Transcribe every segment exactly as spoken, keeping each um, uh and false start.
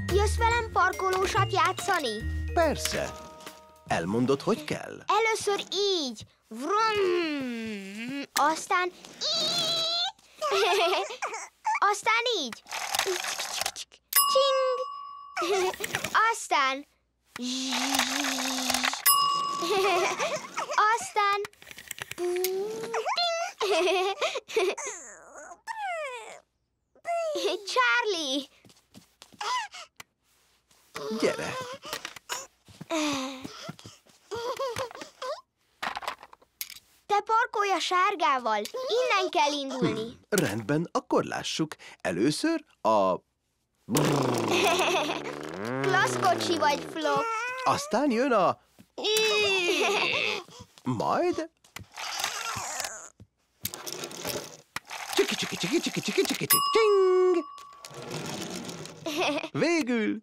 Jössz velem parkolósat játszani? Persze. Elmondod, hogy kell? Először így. Vrum. Aztán így. Aztán így. Csing. Aztán aztán Charlie! Gyere! Te parkolj a sárgával, innen kell indulni. Hm, rendben, akkor lássuk. Először a... Klassz kocsi vagy, Flop. Aztán jön a... Majd... Csiki, csiki, csiki, csiki, csiki, csiki, csing! Végül...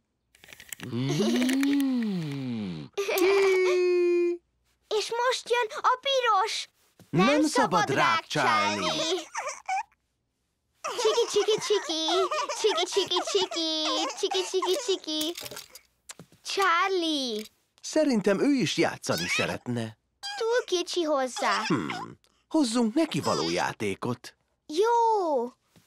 És most jön a piros. Nem, Nem szabad rákcsálni. Csiki, csiki, csiki, csiki, csiki, csiki, csiki, csiki, csiki. Charlie. Szerintem ő is játszani szeretne. Túl kicsi hozzá. Hmm. Hozzunk neki való játékot. Jó.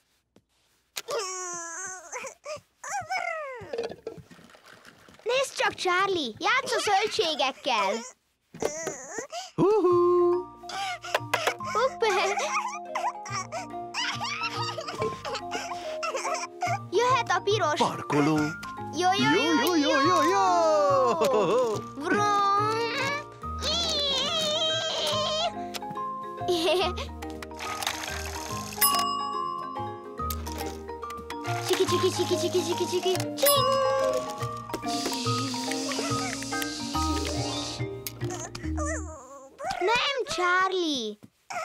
Nézd csak, Charlie, játsz a zöldségekkel. Hú-hú. Hopp. Jöhet a piros. Parkoló. Jó, jó, Jó, jó, jó, jó, jó. Vrum. Csiki, csiki, csiki, csiki, csiki, csiki, csing! Nem, Charlie!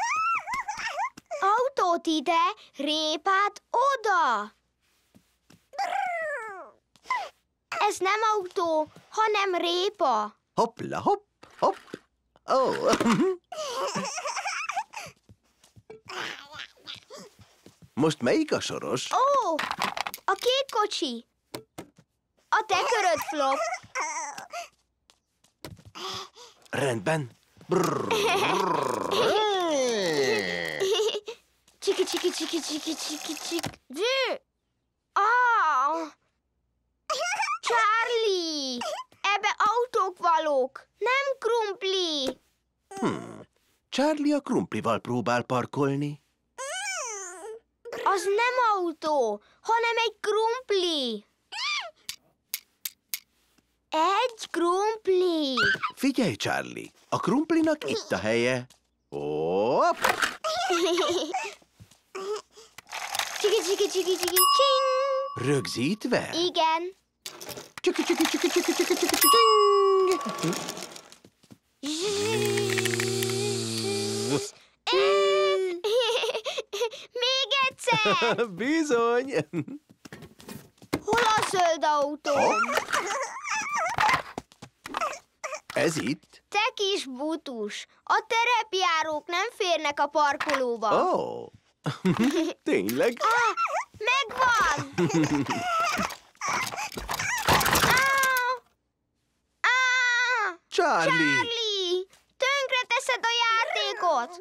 Autót ide, répát oda! Ez nem autó, hanem répa. Hoppla, hopp, hopp. Ó. Most melyik a soros? Ó, a kék kocsi. A te köröd, Flop. Rendben. Csiki, csiki, csiki, csiki, csiki, csiki. Dzsű! Ah! Charlie! Ebbe autók valók, nem krumpli. Hmm. Charlie a krumplival próbál parkolni. Az nem autó, hanem egy krumpli. Egy krumpli. Figyelj, Charlie, a krumplinak itt a helye. Hopp! Csiki, csiki, csiki, csiki, csing. Rögzítve? Igen. Csiki, csiki, csiki, csiki, csiki, csiki, csing! Még egyszer! Bizony! Hol a zöld autó? Ez itt? Te kis butus! A terepjárók nem férnek a parkolóba. Ó, oh. Tényleg? Ah, megvan! Ah! Ah! Charlie! Charlie! Tönkre teszed a játékot!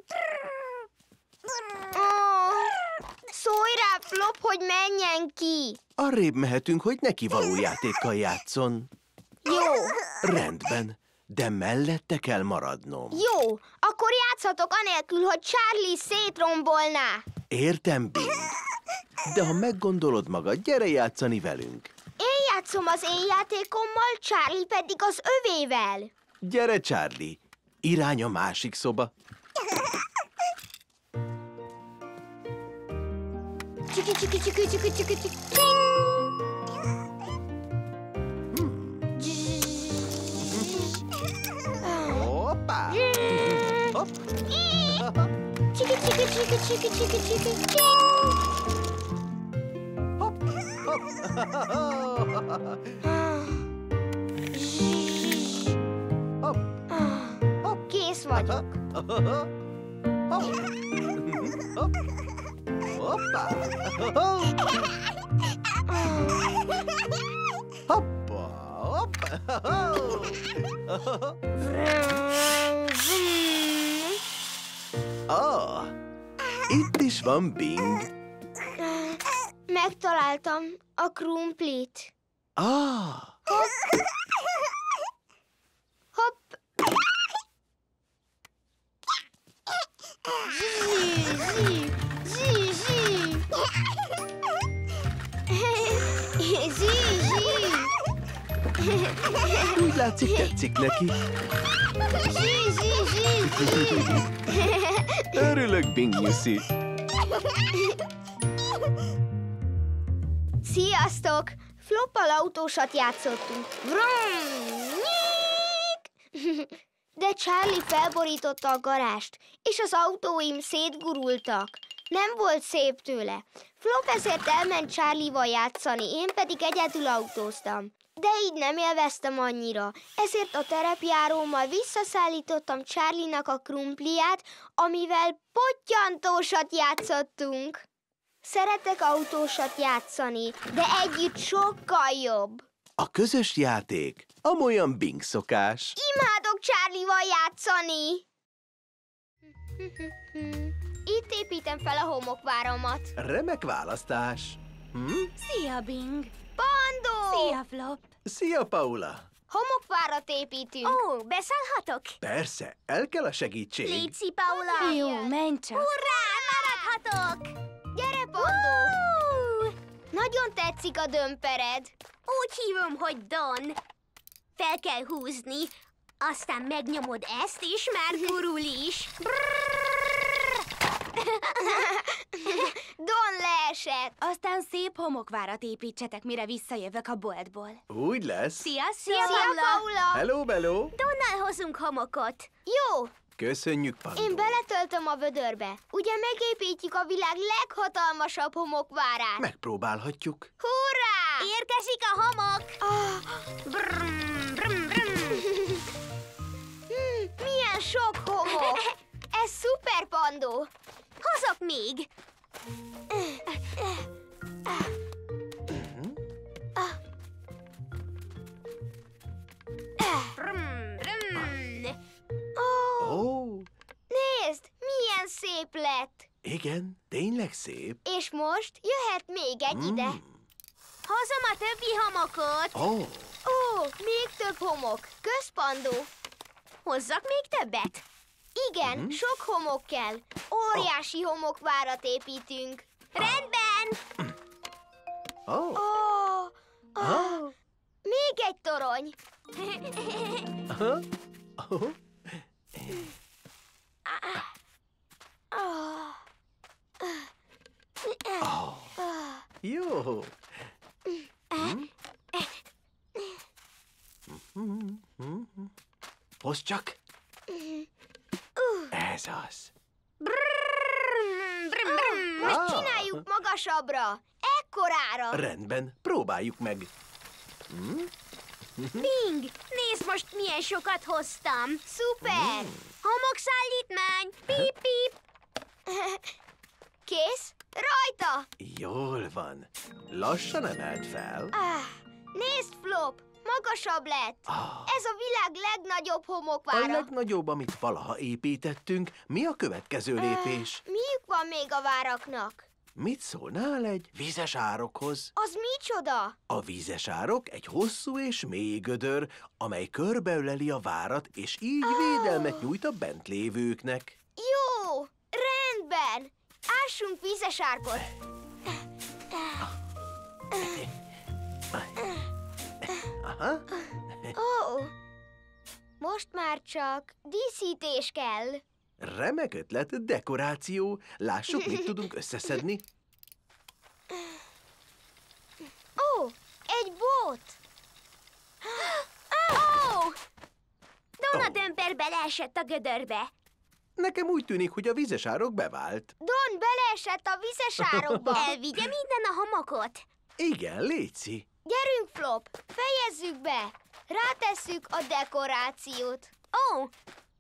Oh, szólj rá, Flop, hogy menjen ki! Arrébb mehetünk, hogy neki való játékkal játszon. Jó. Rendben, de mellette kell maradnom. Jó, akkor játszhatok anélkül, hogy Charlie szétrombolná. Értem, Bing. De ha meggondolod magad, gyere játszani velünk. Én játszom az én játékommal, Charlie pedig az övével. Gyere, Charlie. Irány a másik szoba. Csiki, csiki, csiki, csiki, csiki, csiki, csing! Hoppá! Hopp! Csiki, csiki, csiki, csiki, csiki, csiki, csing! Hopp! Hopp! Hopp! Kész vagyok. Hopp! Hopp! Hoppá! Ah, itt is van Bing. Megtaláltam a krumplit. Ah, Hopp! Zsí, zsí, zsí, zsí. Zsí, zsí. úgy látszik, tetszik neki. Zsí, zsí, zsí, zsí. Örülök, Bing nyuszi. Sziasztok! Floppal autósat játszottunk. Vrum! Nyík! De Charlie felborította a garást, és az autóim szétgurultak. Nem volt szép tőle. Flop ezért elment Charlie-val játszani, én pedig egyedül autóztam. De így nem élveztem annyira, ezért a terepjárómmal visszaszállítottam Charlie-nak a krumpliát, amivel pottyantósat játszottunk. Szeretek autósat játszani, de együtt sokkal jobb. A közös játék amolyan Bing szokás. Imádok Charlie-val játszani! Itt építem fel a homokváramat. Remek választás. Hm? Szia, Bing! Pandó! Szia, Flop! Szia, Paula. Homokvárat építünk. Ó, beszállhatok? Persze, el kell a segítség. Léci, Paula! Jó, menj csak! Hurrá, maradhatok! Gyere, Pandó! Uh, Nagyon tetszik a dömpered. úgy hívom, hogy Don. Fel kell húzni, aztán megnyomod ezt, és már gurul is. Don leesett. Aztán szép homokvárat építsetek, mire visszajövök a boltból. Úgy lesz. Szia, szia, Szia, Szia, Paula! Paula! Hello, bello. Donnal hozunk homokot. Jó, Köszönjük, Pandó. én beletöltöm a vödörbe. Ugye megépítjük a világ leghatalmasabb homokvárát. Megpróbálhatjuk. Hurrá! Érkezik a homok! Ah, Brum, brum, brum. hmm, milyen sok homok. Ez szuper, Pandó. Hozok még! Brum, brum. Ó, Ó, nézd, milyen szép lett. igen, tényleg szép. És most jöhet még egy ide. Hozom a többi homokot. Ó, Ó, még több homok. Kösz, Pandó. Hozzak még többet? Igen, sok homok kell. Óriási homokvárat építünk. Rendben! ó, Ó, ah, még egy torony. aha, ó. Ó, Jó. Hm? Mhm. Hozd csak. Ez az. Brum, brum, brum. most Ah. csináljuk magasabbra. Ekkorára. Rendben, próbáljuk meg. Bing, nézd most milyen sokat hoztam. Szuper. Homokszállítmány, pip, pip. Kész? Rajta. Jól van. Lassan emeld fel. Ah, nézd, Flop, magasabb lett. Ah, Ez a világ legnagyobb a homokvára. legnagyobb, amit valaha építettünk. Mi a következő lépés? Miük van még a váraknak? Mit szólnál egy vízes árokhoz? Az micsoda? A vízes árok egy hosszú és mély gödör, amely körbeöleli a várat, és így védelmet nyújt a bent lévőknek. Jó, rendben. Ássunk vízes árkot. Aha, Ó, most már csak díszítés kell. remek ötlet, dekoráció. Lássuk, mit tudunk összeszedni. Ó, egy bot. Ó! Donna dömper beleesett a gödörbe. Nekem úgy tűnik, hogy a vízes árok bevált. Don beleesett a vízes árokba. Elvigye minden a homokot. Igen, léci. Gyerünk, Flop, fejezzük be. Rátesszük a dekorációt. Ó!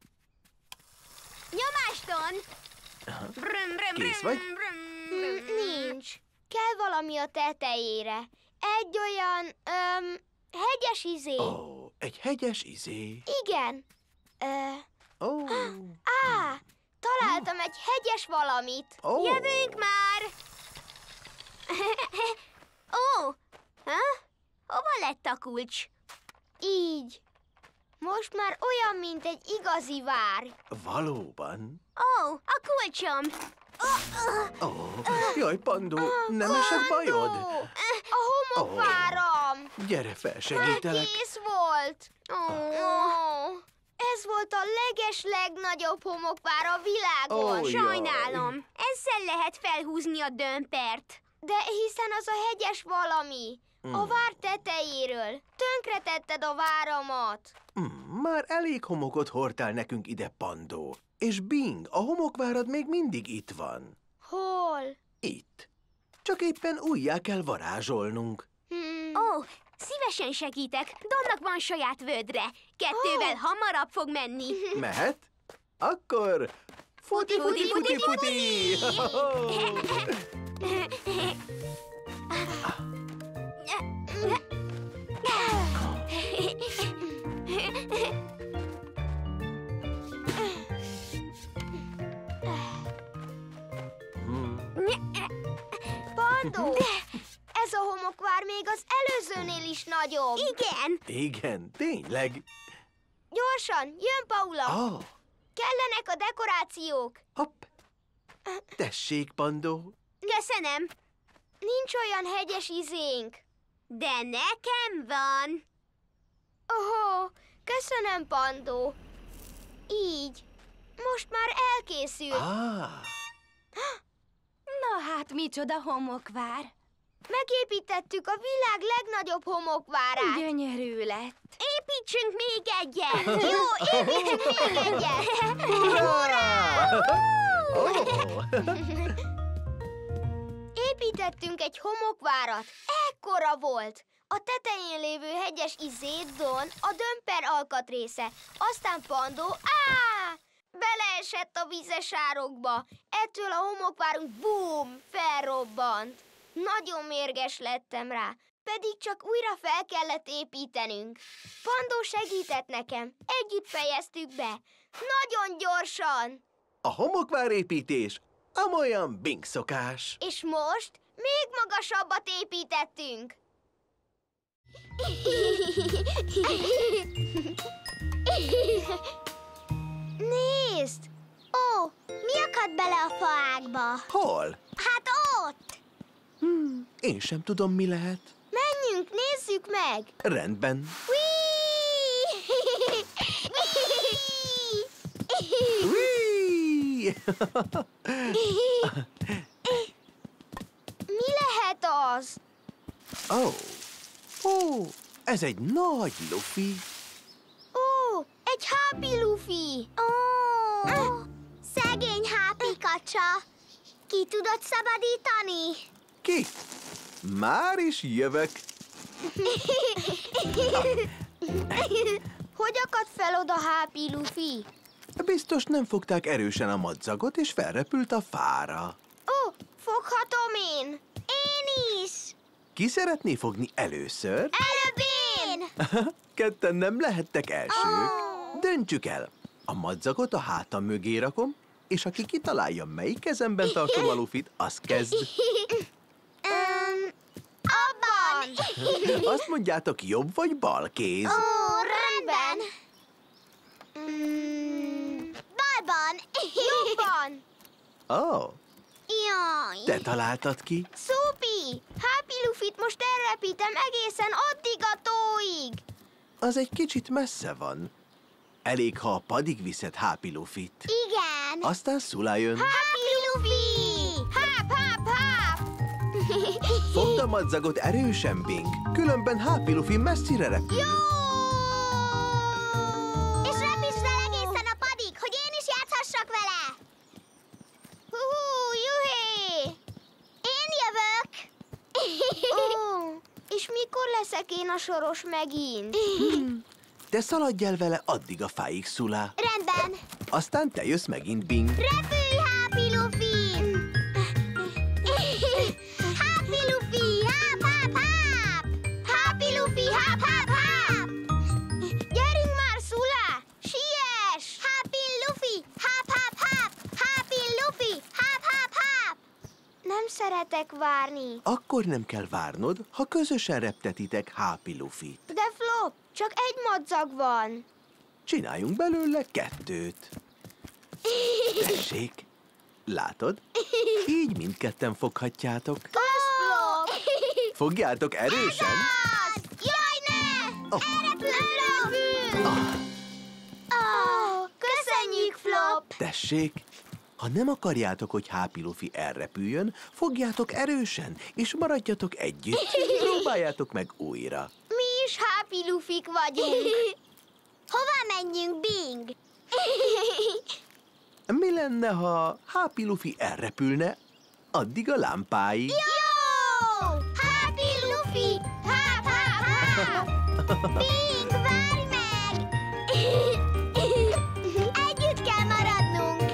Nyomáston! Brum, brum, Kész brum, vagy? brum, Hm, brum. nincs. Kell valami a tetejére. Egy olyan, öm, Hegyes izé. Ó, egy hegyes izé. Igen. Ö, Ó, á, találtam egy hegyes valamit. ó. Jövünk már! Ó, ha? Hova lett a kulcs? Így. Most már olyan, mint egy igazi vár. Valóban. Ó, a kulcsom! Ó, jaj, Pandó, nem esett bajod? A homokváram. Gyere fel, segítelek. Kész volt. Ó, Ó, ez volt a leges legnagyobb homokvár a világon. Ó, jaj. sajnálom. Ezzel lehet felhúzni a dömpert. De hiszen az a hegyes valami. A vár tetejéről. Tönkretetted a váramat. Hmm, már elég homokot hordtál nekünk ide, Pandó. És Bing, a homokvárad még mindig itt van. Hol? Itt. Csak éppen újjá kell varázsolnunk. Hmm. Ó, szívesen segítek. Donnak van saját vödre. Kettővel Ó. hamarabb fog menni. Mehet? Akkor futi, futi, futi, futi! Pandó, ez a homokvár még az előzőnél is nagyobb. Igen. Igen, tényleg. Gyorsan, jön Paula. Ah, Kellenek a dekorációk. hopp. Tessék, Pandó. Köszönöm. Nincs olyan hegyes izénk. De nekem van. Ohó, köszönöm, Pandó. Így. Most már elkészült. Ah, Na hát, micsoda homokvár. Megépítettük a világ legnagyobb homokvárát. Gyönyörű lett. Építsünk még egyet. Jó, építsünk még egyet. hurrá! Ó, Építettünk egy homokvárat. Ekkora volt. A tetején lévő hegyes izé Don a dömper alkatrésze. Aztán Pandó, á! Beleesett a vizes árokba. Ettől a homokvárunk búm, felrobbant. Nagyon mérges lettem rá, pedig csak újra fel kellett építenünk. Pandó segített nekem, együtt fejeztük be. Nagyon gyorsan. a homokvárépítés amolyan Bing szokás. És most még magasabbat építettünk. Nézd! Ó, mi akadt bele a faágba? Hol? Hát ott! Hmm, én sem tudom, mi lehet. Menjünk, nézzük meg! Rendben. Whee! Mi lehet az? Ó, ó, ez egy nagy lufi. Ó, egy Happy Luffy! Ó, szegény hápikacsa. Ki tudod szabadítani? Ki? Már is jövök. Hogy akadt fel oda Happy Luffy? Biztos nem fogták erősen a madzagot, és felrepült a fára. Ó, foghatom én! Én is. Ki szeretné fogni először? Előbb én. Ketten nem lehettek elsők. Döntsük el. A madzagot a hátam mögé rakom, és aki kitalálja, melyik kezemben tartom a lufit, az kezd. Um, abban. Azt mondjátok, jobb vagy bal kéz? Ó, rendben. Mm, balban. Jobban! Ó, oh, Jaj. te találtad ki? Szupi! Happy Luffyt most elrepítem egészen addig a tóig! Az egy kicsit messze van. Elég, ha a padig viszed Happy Lufit. Igen. Aztán Szula jön. Happy Luffy! Háp, háp, háp! Fogd a madzagot erősen, Bing, különben Happy Luffy messzire repül. És repítsd el egészen a padig, hogy én is játszhassak vele. Hú, juhé! Én jövök. Ó, és mikor leszek én a soros megint? Te szaladj el vele addig a fáig, Szula. Rendben. Aztán te jössz megint, Bing. Repülj, Happy Luffy! Happy Luffy, háp, háp, háp! Happy Luffy, háp, háp, szeretek várni. Akkor nem kell várnod, ha közösen reptetitek Happy Lufit. De Flop, csak egy madzag van. Csináljunk belőle kettőt. Tessék, látod? Így mindketten foghatjátok. Kösz, Flop! Fogjátok erősen. Az! Jaj, ne! Oh. Elrepül, Flop! Ah, Oh, köszönjük, Flop! tessék, ha nem akarjátok, hogy Happy Lufi elrepüljön, fogjátok erősen, és maradjatok együtt. Próbáljátok meg újra. Mi is Happy Lufik vagyunk. Hová menjünk, Bing? Mi lenne, ha Happy Lufi elrepülne, addig a lámpáig? Jó! Happy Lufi! Háp, háp, háp! Bing, várj meg! Együtt kell maradnunk.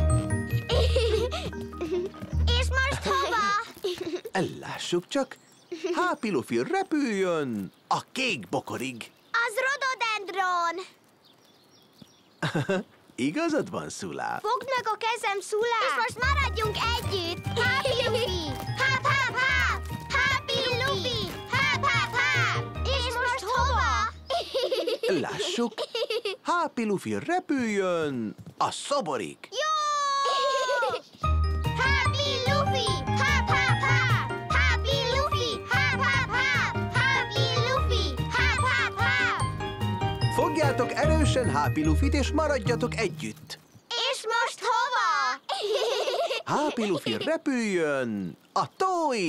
És most hova? Lássuk csak, Happy Lufi repüljön a kék bokorig. Az rododendron. Igazad van, Szulá. Fogd meg a kezem, Szulá! És most maradjunk együtt. Happy Luffy! Háp, háp, háp! Happy Luffy! Háp, háp, háp! És most hova? Lássuk, Happy Lufi repüljön a szoborig. Jó! Happy Luffy! Háp, háp, háp! Happy Luffy! Háp, háp, háp! Happy Luffy! Háp, háp, háp! Fogjátok erősen Happy Lufit, és maradjatok együtt. És most hova? Happy Lufi repüljön a tóig.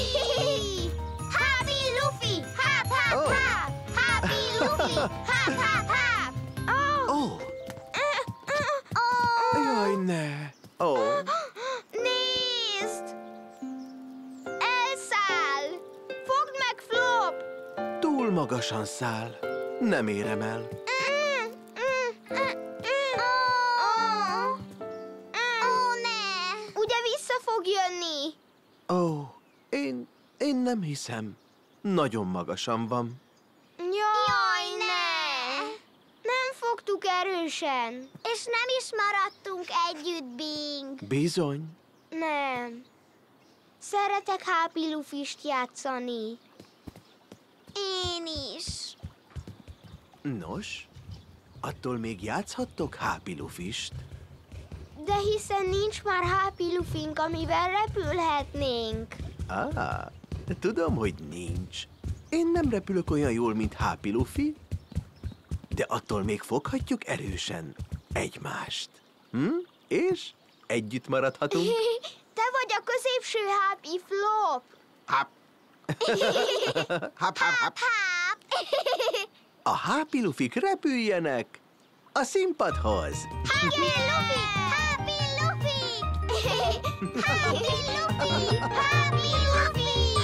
Happy Luffy! Háp, háp, Oh. háp! Happy Luffy! Háp, háp, háp! Ó, oh, Oh, jaj, ne. Ó, oh, Nézd! Elszáll! Fogd meg, Flop! túl magasan száll. Nem érem el. Oh, oh, ne! Ugye vissza fog jönni? Ó, oh, én, én nem hiszem. Nagyon magasan van. Jaj, ne! Nem fogtuk erősen. És nem is maradtunk együtt, Bing. Bizony. Nem. Szeretek Happy Lufist játszani. Én is. Nos, attól még játszhattok Happy Lufist. De hiszen nincs már Happy Lufink, amivel repülhetnénk. Á, tudom, hogy nincs. Én nem repülök olyan jól, mint Happy Lufi, de attól még foghatjuk erősen egymást. Hm? És együtt maradhatunk. Te vagy a középső Happy, Flop. Hap. hap, hap, hap. Háp! A Happy Lufik repüljenek a színpadhoz. Happy Luffy! Happy Luffy! Happy Luffy! Happy Luffy!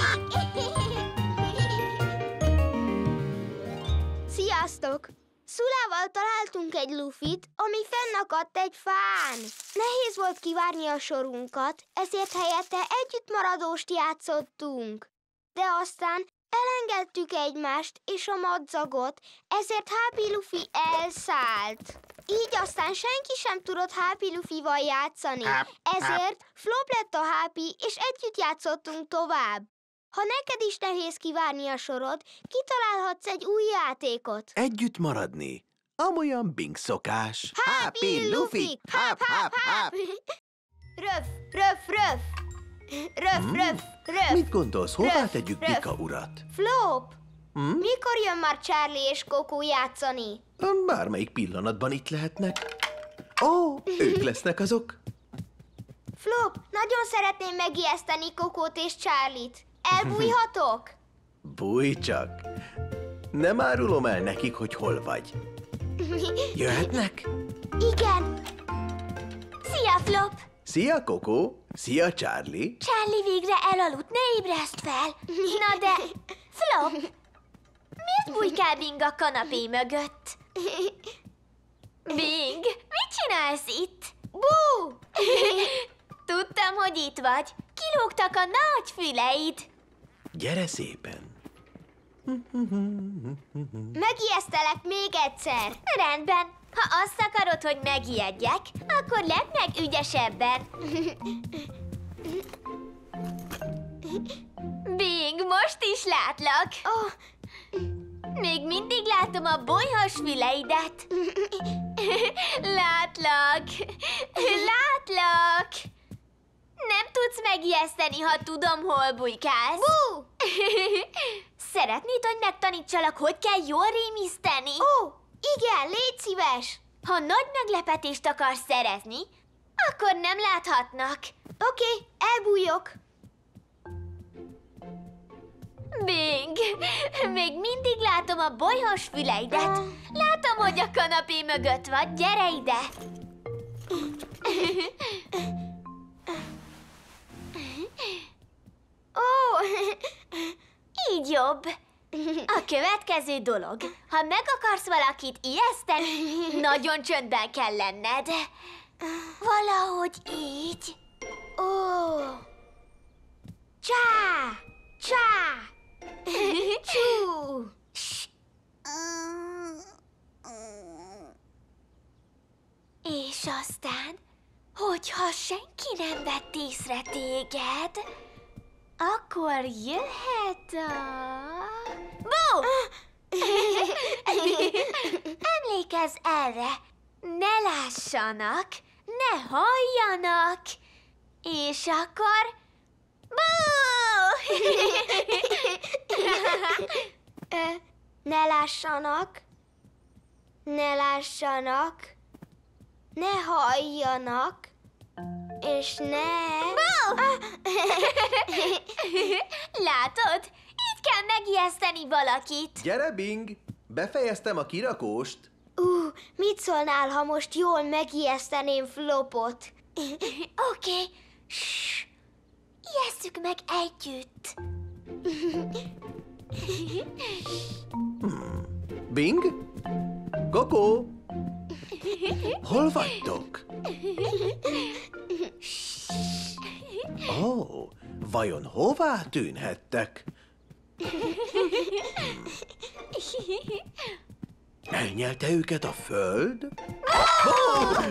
Sziasztok! Szulával találtunk egy lufit, ami fennakadt egy fán. Nehéz volt kivárni a sorunkat, ezért helyette együttmaradóst játszottunk. De aztán elengedtük egymást és a madzagot, ezért Happy Lufi elszállt. Így aztán senki sem tudott Happy Lufival játszani. Ezért Flop lett a Happy, és együtt játszottunk tovább. Ha neked is nehéz kivárni a sorod, kitalálhatsz egy új játékot. Együtt maradni. Amolyan Bing szokás. Happy Lufik! Háp, háp, háp! Röf, röf, röf! Röf, röf, röf! Mit gondolsz, hová Röf, tegyük röf. Bika urat? Flop! Hm? Mikor jön már Charlie és Coco játszani? Bármelyik pillanatban itt lehetnek. Ó, ők lesznek azok. Flop, nagyon szeretném megijeszteni Cocót és Charlie-t. Elbújhatok? Bújj csak. Nem árulom el nekik, hogy hol vagy. Jöhetnek? Igen. Szia, Flop! Szia, Coco! Szia, Charlie! Charlie végre elaludt, ne ébreszt fel! Na de, Flop, miért bujkál Bing a kanapé mögött? Bing, mit csinálsz itt? Bú! Tudtam, hogy itt vagy. Kilógtak a nagy füleid. Gyere szépen! Megijesztelek még egyszer. Rendben, ha azt akarod, hogy megijedjek, akkor ledd meg ügyesebben. Bing, most is látlak. Oh, Még mindig látom a bolyhos füleidet. Látlak. Látlak. Nem tudsz megijeszteni, ha tudom, hol bujkálsz. Bú! Szeretnéd, hogy megtanítsalak, hogy kell jól rémiszteni? Ó, igen, légy szíves. Ha nagy meglepetést akarsz szerezni, akkor nem láthatnak. Oké, elbújok. Bing, még mindig látom a bolyhos füleidet. Látom, hogy a kanapé mögött vagy. Gyere ide! Ó, Így jobb. A következő dolog, ha meg akarsz valakit ijeszteni, nagyon csöndben kell lenned. Valahogy így. ó. Csá, csá, csú. És aztán, hogyha senki nem vett észre téged, akkor jöhet a... Bú! Emlékezz erre! Ne lássanak, ne halljanak, és akkor... Bú! Ö, ne lássanak, ne lássanak, ne halljanak, és ne... Látod? Így kell megijeszteni valakit. Gyere, Bing! Befejeztem a kirakóst. Ú, mit szólnál, ha most jól megijeszteném Flopot? Oké. Ssss. Ijesszük meg együtt. Bing? Koko? Hol vagytok? Ó, oh, vajon hová tűnhettek? Elnyelte őket a föld? Oh!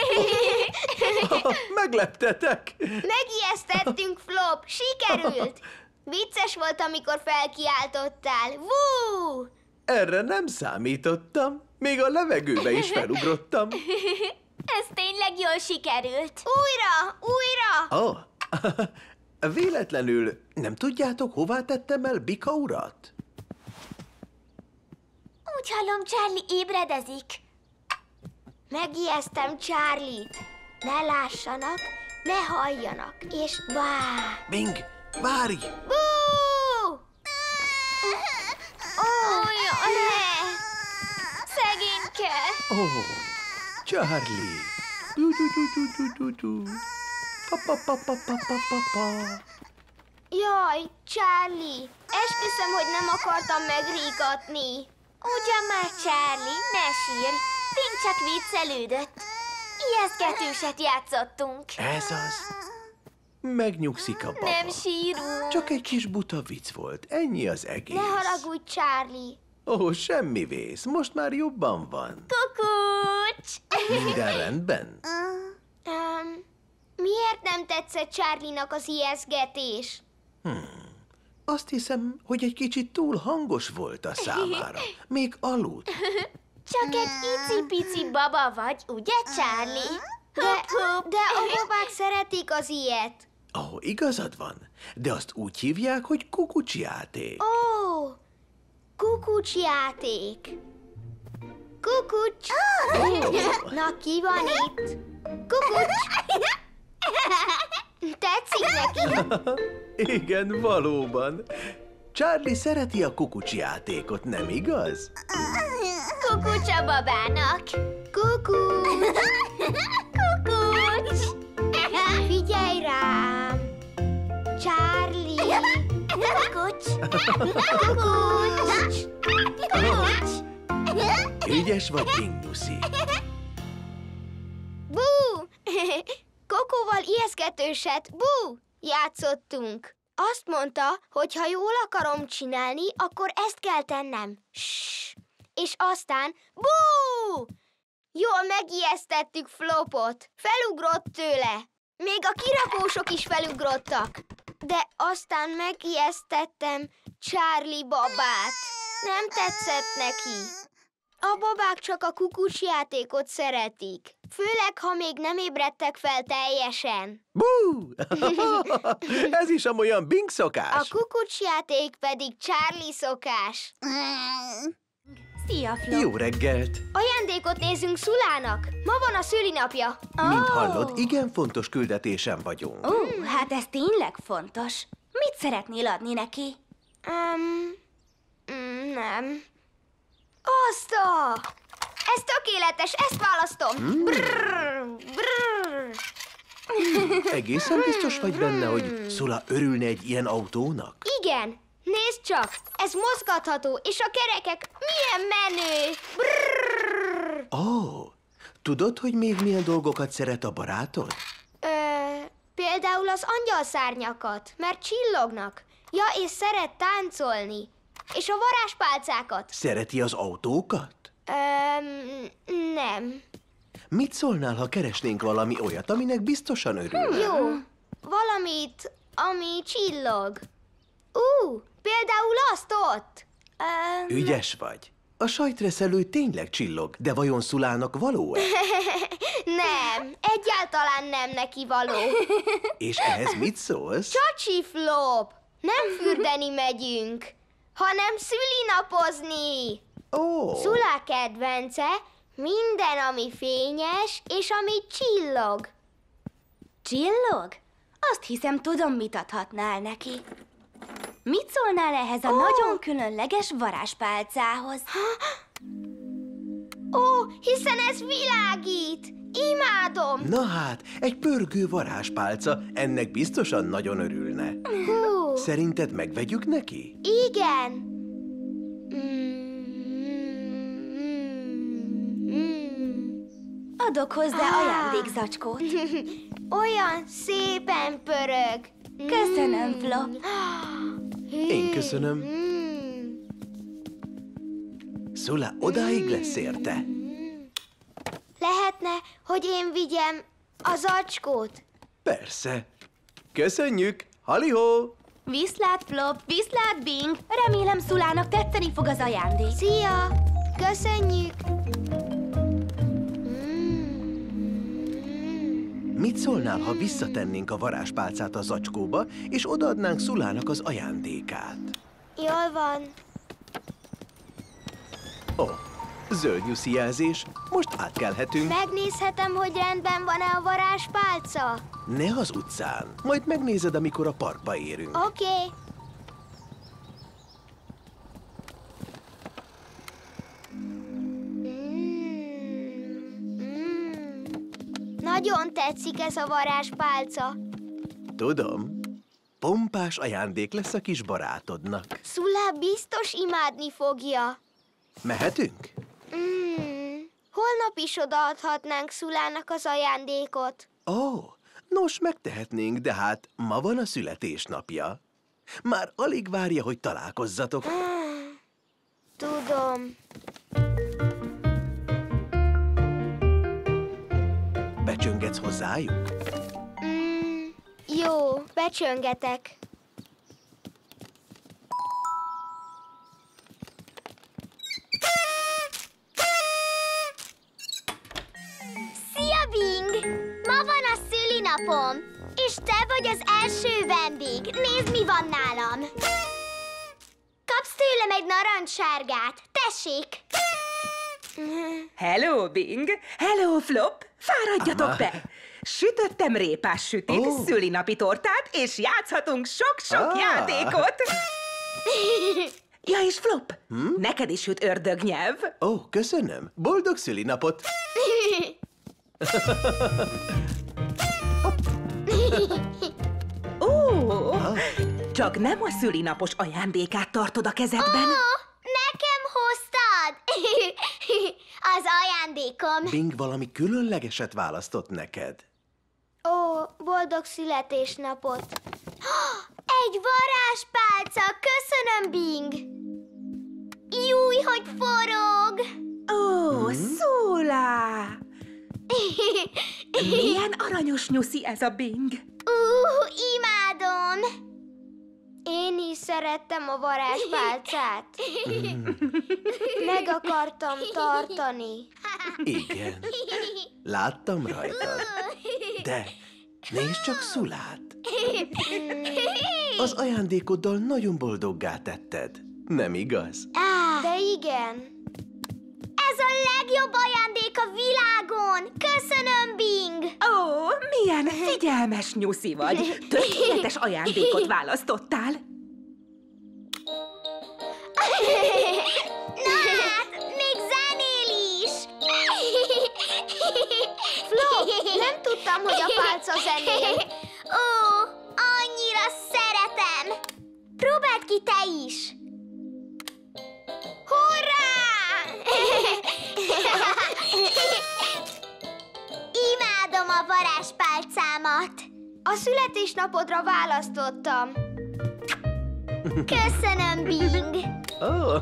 Megleptetek! Megijesztettünk, Flop, sikerült! Vicces volt, amikor felkiáltottál. Vú! Erre nem számítottam. Még a levegőbe is felugrottam. Ez tényleg jól sikerült. Újra, újra! Ó, oh, véletlenül nem tudjátok, hová tettem el Bika urat? Úgy hallom, Charlie ébredezik. Megijesztem Charlie-t. Ne lássanak, ne halljanak, és vá! Bing, várj! Bú! Ó, Jaj, szegényke. Ó, oh, Charlie! Du, du, du, du, du, du, du. Pa, pa, pa, pa, pa, pa, pa, pa. Jaj, Charlie, esküszöm, hogy nem akartam megrígatni. Ugyan már, Charlie, ne sírj. Bing csak viccelődött. Ijesztgetőset játszottunk. Ez az. Megnyugszik a baba. Nem sírunk. Csak egy kis buta vicc volt. Ennyi az egész. Ne haragudj, Charlie. Ó, semmi vész. Most már jobban van. Kukucs! Minden rendben? Um, miért nem tetszett Charlie-nak az ijesztgetés? Azt hiszem, hogy egy kicsit túl hangos volt a számára. Még aludt. Csak egy icipici baba vagy, ugye, Charlie? De, de a babák szeretik az ilyet. Ó, oh, igazad van, de azt úgy hívják, hogy kukucsjáték. Ó, kukucsjáték. Kukucs. Na, ki van itt? Kukucs. Tetszik neki? Igen, valóban. Charlie szereti a kukucsjátékot, nem igaz? Kukucs a babának. Kukucs. Kukucs! Figyelj rám. Charlie. Kukucs! Kukucs. Kukucs! Ügyes vagy, Bing-Nyuszi. Bú! Kokóval ijesztgetőset, bú! Játszottunk. Azt mondta, hogy ha jól akarom csinálni, akkor ezt kell tennem. Ssss. És aztán bú! Jól megijesztettük Flopot. Felugrott tőle. Még a kirakósok is felugrottak. De aztán megijesztettem Charlie babát. Nem tetszett neki. A babák csak a kukucsjátékot szeretik. Főleg, ha még nem ébredtek fel teljesen. Bú! Ez is amolyan Bing szokás. A kukucsjáték pedig Charlie szokás. Szia, Flop! Jó reggelt! Ajándékot nézzünk Szulának. Ma van a szülinapja. Mint hallod, igen fontos küldetésem vagyunk. Ó, hát ez tényleg fontos. Mit szeretnél adni neki? Um, mm, nem. Azt a... Ez tökéletes, ezt választom. Mm. Brrr, brrr. Egészen biztos vagy benne, hogy Szula örülne egy ilyen autónak? Igen, nézd csak, ez mozgatható, és a kerekek milyen menő. Brrr. Ó, oh, tudod, hogy még milyen dolgokat szeret a barátod? Ö, például az angyalszárnyakat, mert csillognak. Ja, és szeret táncolni. És a varázspálcákat. Szereti az autókat? Öm, nem. Mit szólnál, ha keresnénk valami olyat, aminek biztosan örül? Jó, valamit, ami csillog. Ú, például azt ott. Öm, Ügyes vagy. A sajtreszelő tényleg csillog, de vajon Szulának való-e? nem, egyáltalán nem neki való. És ehhez mit szólsz? Csacsi Flop, nem fürdeni megyünk, hanem szülinapozni. Ó, Szula kedvence minden, ami fényes, és ami csillog. Csillog? Azt hiszem, tudom, mit adhatnál neki. Mit szólnál ehhez a nagyon különleges varázspálcához? Ó, hiszen ez világít. Imádom. na hát, egy pörgő varázspálca, ennek biztosan nagyon örülne. Hú, Szerinted megvegyük neki? igen. Mm, mm, mm. Adok hozzá Ah. ajándékzacskót. Olyan szépen pörög. Köszönöm, Flop. Én köszönöm. Mm. Szula odáig lesz érte. Lehetne, hogy én vigyem a zacskót? Persze. Köszönjük! Halihó! Viszlát, Flop, viszlát, Bing. Remélem Szulának tetszeni fog az ajándék. Szia! Köszönjük! Mm. Mit szólnál, ha visszatennénk a varázspálcát a zacskóba, és odaadnánk Szulának az ajándékát? Jól van. Ó, oh, zöld nyuszi jelzés, most átkelhetünk. Megnézhetem, hogy rendben van-e a varázspálca? Ne az utcán, majd megnézed, amikor a parkba érünk. Oké. Okay. Nagyon tetszik ez a varázspálca. Tudom, pompás ajándék lesz a kis barátodnak. Szula biztos imádni fogja. Mehetünk? Mm. Holnap is odaadhatnánk Szulának az ajándékot. Ó, oh, nos, megtehetnénk, de hát ma van a születésnapja. Már alig várja, hogy találkozzatok. Tudom. Becsöngetsz hozzájuk? Mm. Jó, becsöngetek. Szia, Bing! Ma van a szülinapom, és te vagy az első vendég. Nézd, mi van nálam. Kapsz tőlem egy narancssárgát. Tessék! Hello, Bing! Hello, Flop! Fáradjatok Aha. be! Sütöttem répás sütit, Ó. szülinapi tortát, és játszhatunk sok-sok Ah. játékot! Ja, és Flop, neked is süt ördögnyelv. Ó, oh, köszönöm. Boldog szülinapot! Ó, Ah. csak nem a szülinapos ajándékát tartod a kezedben. Ó, nekem hoztad! Az ajándékom. Bing valami különlegeset választott neked. Ó, boldog születésnapot. Egy varázspálca. Köszönöm, Bing. Júj, hogy forog. Ó, Szula! Milyen aranyos nyuszi ez a Bing. Ú, imádom. Én is szerettem a varázspálcát. Meg akartam tartani. Igen, láttam rajtad. De nézd csak Szulát. Az ajándékoddal nagyon boldoggá tetted, nem igaz? De igen. Ez a legjobb ajándék a világon! Köszönöm, Bing! Ó, milyen figyelmes nyuszi vagy! Tökéletes ajándékot választottál. Na hát, még zenél is! Flo, nem tudtam, hogy a pálca zenél. Ó, annyira szeretem! Próbáld ki te is! Hurrá! Imádom a varázspálcámat! A születésnapodra választottam. Köszönöm, Bing! Oh.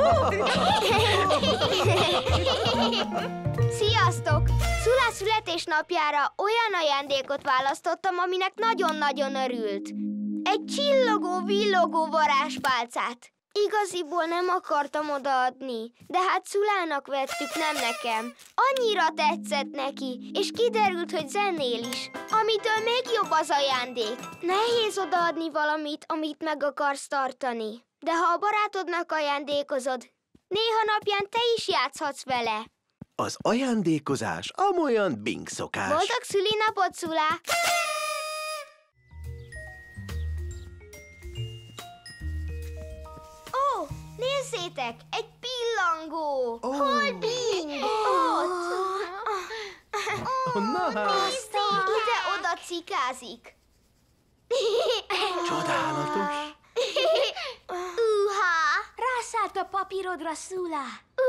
Sziasztok! Szula születésnapjára olyan ajándékot választottam, aminek nagyon-nagyon örült. Egy csillogó, villogó varázspálcát. Igaziból nem akartam odaadni, de hát Szulának vettük, nem nekem. Annyira tetszett neki, és kiderült, hogy zenél is. Amitől még jobb az ajándék. Nehéz odaadni valamit, amit meg akarsz tartani. De ha a barátodnak ajándékozod, néha napján te is játszhatsz vele. Az ajándékozás amolyan Bing szokás. Boldog szülinapot, Szula! Ó, nézzétek, egy pillangó! Oh. Hol Bing? Ott! Oh, na hát, Ide-oda cikázik. csodálatos. Uha! Rászállt a papírodra, Szula.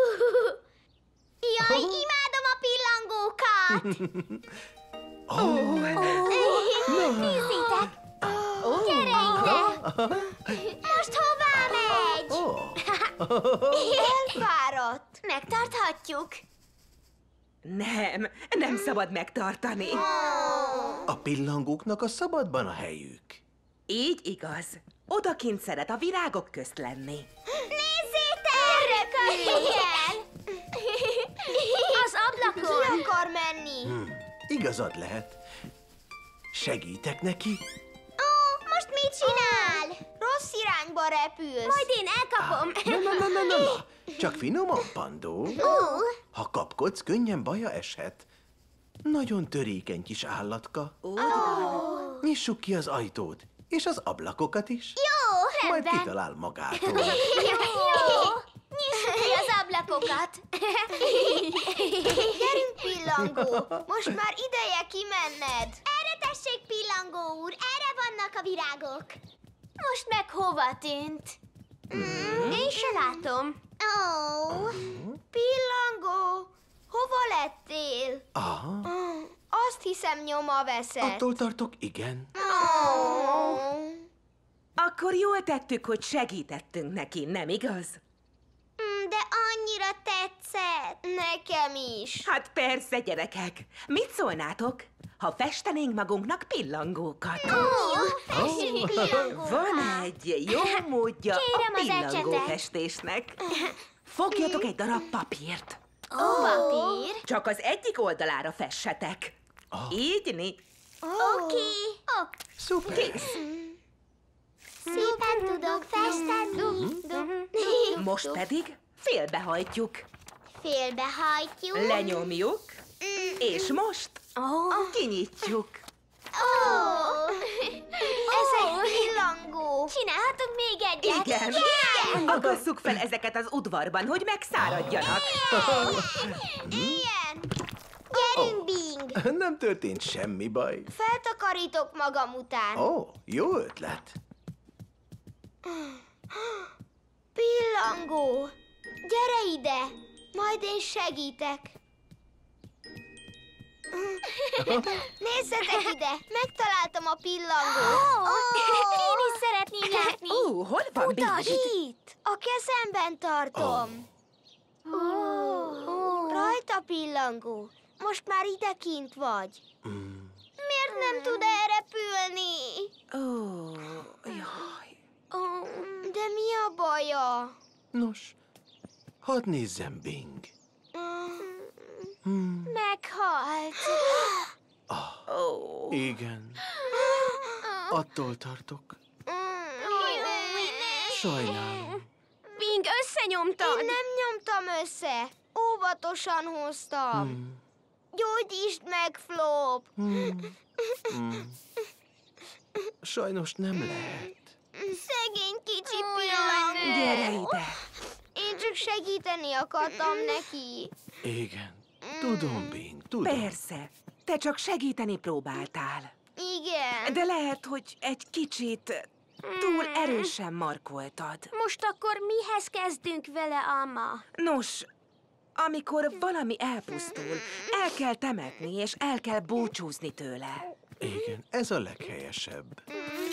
Jaj, imádom a pillangókat! Oh. Nézzétek! Gyere ide! Most hová megy? Oh. Elfáradt. Megtarthatjuk. Nem, nem szabad megtartani. A pillangóknak a szabadban a helyük. Így igaz. Odakint szeret a virágok közt lenni. Nézzétek! Igen! Az ablakon. Ki akar menni? Hm, igazad lehet. Segítek neki? Ó, most mit csinál? Rossz irányba repülsz. Majd én elkapom. Na, na, na, na, na, na. Csak finoman, Pandó. Ó, Ha kapkodsz, könnyen baja eshet. Nagyon törékeny kis állatka. Nyissuk ki az ajtót, és az ablakokat is. jó, Majd rendben. kitalál magától. Jó, nyissuk ki az ablakokat. Gyerünk, pillangó. Most már ideje kimenned. Erre tessék, pillangó úr, erre vannak a virágok. Most meg hova tűnt? Mm, én se látom. Ó, Pillangó, hova lettél? Aha, Azt hiszem, nyoma veszett. attól tartok, igen. Ó. Akkor jól tettük, hogy segítettünk neki, nem igaz? mm, de annyira tetszett. Nekem is. Hát persze, gyerekek. Mit szólnátok, ha festenénk magunknak pillangókat? Ó, fessünk pillangókat. Van egy jó módja Kérem a az ecsetet. pillangófestésnek. Fogjatok egy darab papírt. Ó, papír. Csak az egyik oldalára fessetek. Így, ni. Oké. Ó, Szuper. szépen tudok festeni. Most pedig félbehajtjuk, Félbehajtjuk. lenyomjuk, és most kinyitjuk. Ó, Ez egy pillangó. csinálhatunk még egyet? Igen. Agasszuk fel ezeket az udvarban, hogy megszáradjanak. Ilyen. Gyerünk, Bing. Nem történt semmi baj. Feltakarítok magam után. Ó, jó ötlet. Pillangó, gyere ide, majd én segítek. Nézzetek ide, megtaláltam a pillangót. Én is szeretném látni. Ó, hol van Mutasd. Bing? Itt, a kezemben tartom. Rajta pillangó, most már ide kint vagy. Miért nem tud elrepülni? Ó, jaj. Oh, de mi a baja? Nos, hadd nézzem, Bing. Hmm. Meghalt. Ah, Ó, igen. Attól tartok. Sajnálom. Bing, összenyomtad. Én nem nyomtam össze. Óvatosan hoztam. Hmm. Gyógyítsd meg, Flop. Hmm. Hmm. Sajnos nem lehet. Szegény kicsi pillangó. gyere ide! Én csak segíteni akartam neki. Igen. Tudom, Bing, tudom. Persze, te csak segíteni próbáltál. Igen. De lehet, hogy egy kicsit túl erősen markoltad. Most akkor mihez kezdünk vele, Amma? Nos, amikor valami elpusztul, el kell temetni, és el kell búcsúzni tőle. Igen, ez a leghelyesebb.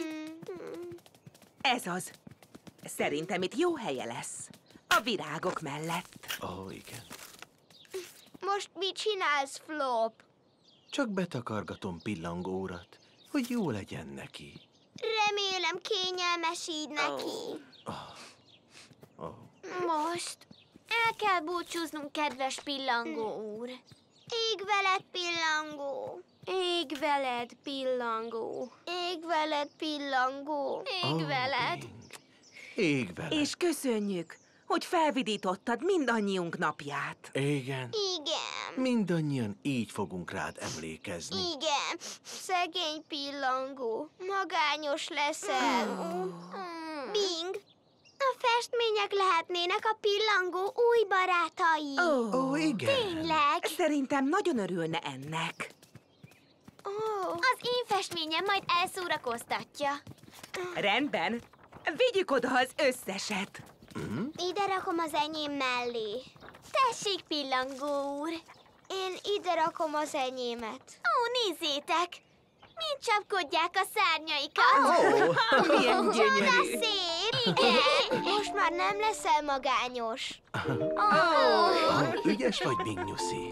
Ez az. Szerintem itt jó helye lesz. A virágok mellett. Ó, oh, igen. Most mit csinálsz, Flop? Csak betakargatom pillangórat, hogy jó legyen neki. Remélem kényelmes így neki. Oh. Most el kell búcsúznunk, kedves pillangó úr. Ég veled, pillangó. Ég veled, pillangó. Ég veled, pillangó. Ég Oh, veled. Bing. Ég veled. És köszönjük, hogy felvidítottad mindannyiunk napját. Igen. Igen. Mindannyian így fogunk rád emlékezni. Igen. Szegény pillangó. Magányos leszel. Bing, a festmények lehetnének a pillangó új barátai. Ó, Ó, oh, igen. Tényleg? Szerintem nagyon örülne ennek. Ó, Az én festményem majd elszórakoztatja. Rendben, vigyük oda az összeset. Ide rakom az enyém mellé. Tessék, pillangó úr. én ide rakom az enyémet. Ó, nézzétek! Mind csapkodják a szárnyaikat. Ó, Milyen gyönyörű. Szép! Igen! Most már nem leszel magányos. oh, ügyes vagy, Bing Nyuszi.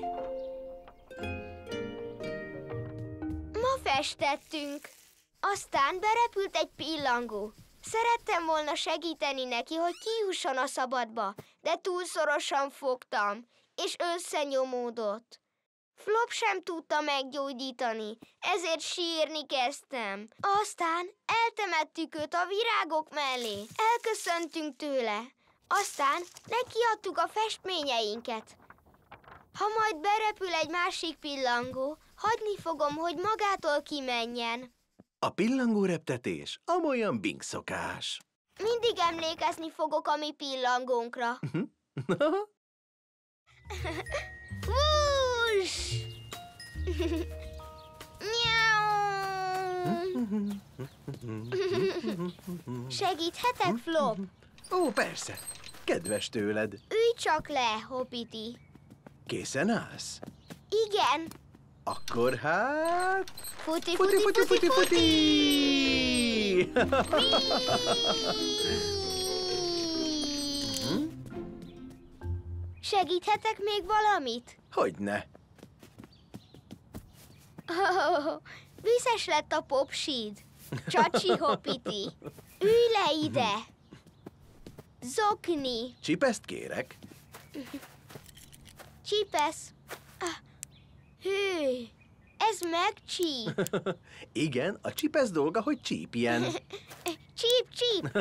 Ma festettünk. Aztán berepült egy pillangó. Szerettem volna segíteni neki, hogy kijusson a szabadba, de túl szorosan fogtam, és összenyomódott. Flop sem tudta meggyógyítani, ezért sírni kezdtem. Aztán eltemettük őt a virágok mellé. Elköszöntünk tőle. Aztán nekiadtuk a festményeinket. Ha majd berepül egy másik pillangó, hagyni fogom, hogy magától kimenjen. A pillangóreptetés amolyan Bing szokás. Mindig emlékezni fogok a mi pillangónkra. Hús! Miau! Segíthetek, Flop? Ó, persze. Kedves tőled. Ülj csak le, Hoppity. Készen állsz? Igen. Akkor hát... Futi, Futi, futi, futi, futi! Segíthetek még valamit? Hogyne. Oh, vízes lett a popsíd. Csacsi, Hoppity. Ülj le ide. Zokni. Csipeszt kérek. Csípesz. Ah, hű, ez megcsíp. Igen, a csipesz dolga, hogy csípjen. Csíp, csíp.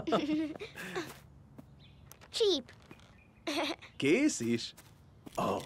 Csíp. Kész is? Oh.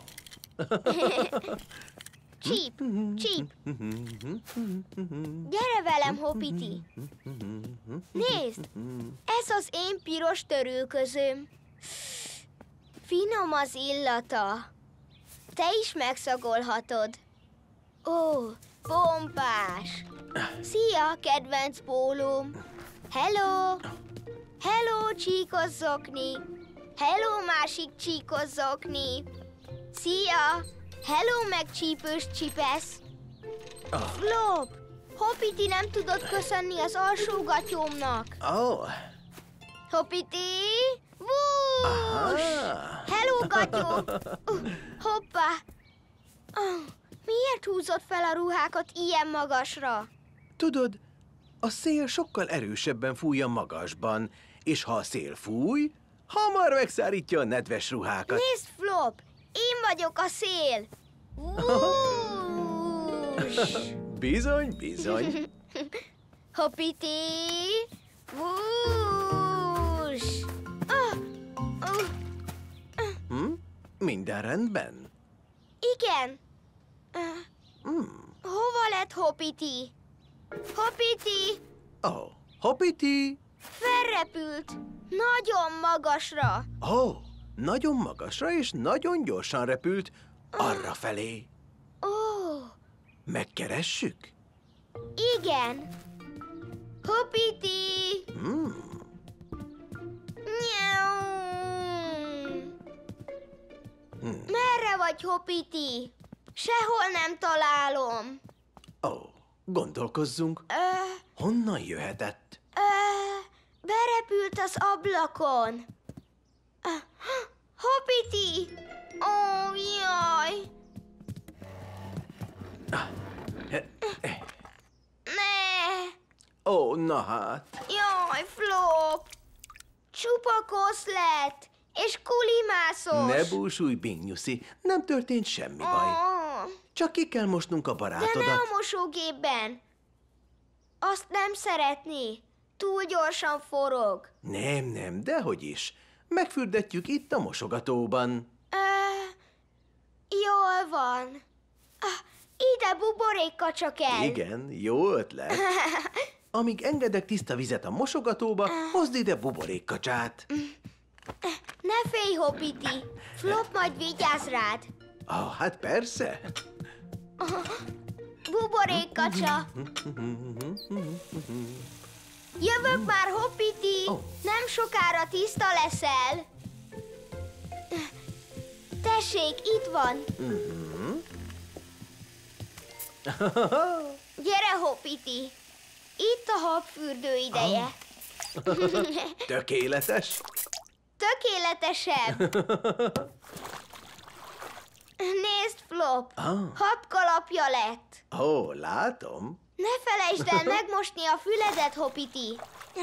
Csíp, csíp. Gyere velem, Hoppity. Nézd, ez az én piros törülközőm. Finom az illata. Te is megszagolhatod. Ó, pompás. Szia, kedvenc pólóm. Hello. Hello, csíkos zokni. Hello, másik csíkos zokni. Szia. Hello, meg csípős csipesz. Flop, Hoppity nem tudott köszönni az alsó gatyómnak. Oh. Hoppity, vús! Ah. Hello, gatyó! Uh, hoppá! Oh, miért húzott fel a ruhákat ilyen magasra? Tudod, a szél sokkal erősebben fúj a magasban, és ha a szél fúj, hamar megszárítja a nedves ruhákat. Nézd, Flop! Én vagyok a szél! Vús! Bizony, bizony. Hoppiti! Vús! Ah, ah, Hm? Minden rendben? igen. Ah, Hmm. hova lett Hoppiti? Hoppiti! Ó, oh, Hoppiti! Felrepült! Nagyon magasra! Ó, oh, nagyon magasra és nagyon gyorsan repült arra felé. Ó, Megkeressük? igen! Hoppiti! Hmm. Nyau! Hmm. Merre vagy, Hoppiti? Sehol nem találom. Ó, oh, gondolkozzunk. Ö, Honnan jöhetett? ö, berepült az ablakon. Ö, Hoppiti! Ó, jaj! Ne! Ó, oh, na hát. Jaj, Flop! Csupa kosz lett, és kulimászos. Ne búsulj, Bing Nyuszi, nem történt semmi baj. Ó, Csak ki kell mosnunk a de ne barátodat. a mosógépben. Azt nem szeretné. Túl gyorsan forog. Nem, nem, dehogy is. Megfürdetjük itt a mosogatóban. Ö, jól van. Ah, ide buborékka csak el. Igen, jó ötlet. Amíg engedek tiszta vizet a mosogatóba, hozd ide buborékkacsát. Ne félj, Hoppiti. Flop majd vigyáz rád. Ah, hát persze. Buborékkacsa. Jövök már, Hoppiti. Ó. Nem sokára tiszta leszel. Tessék, itt van. Gyere, Hoppiti. Itt a habfürdő ideje. Tökéletes. Tökéletesebb. Nézd, Flop. Ah. Habkalapja lett. Ó, látom. Ne felejtsd el megmosni a füledet, Hoppiti.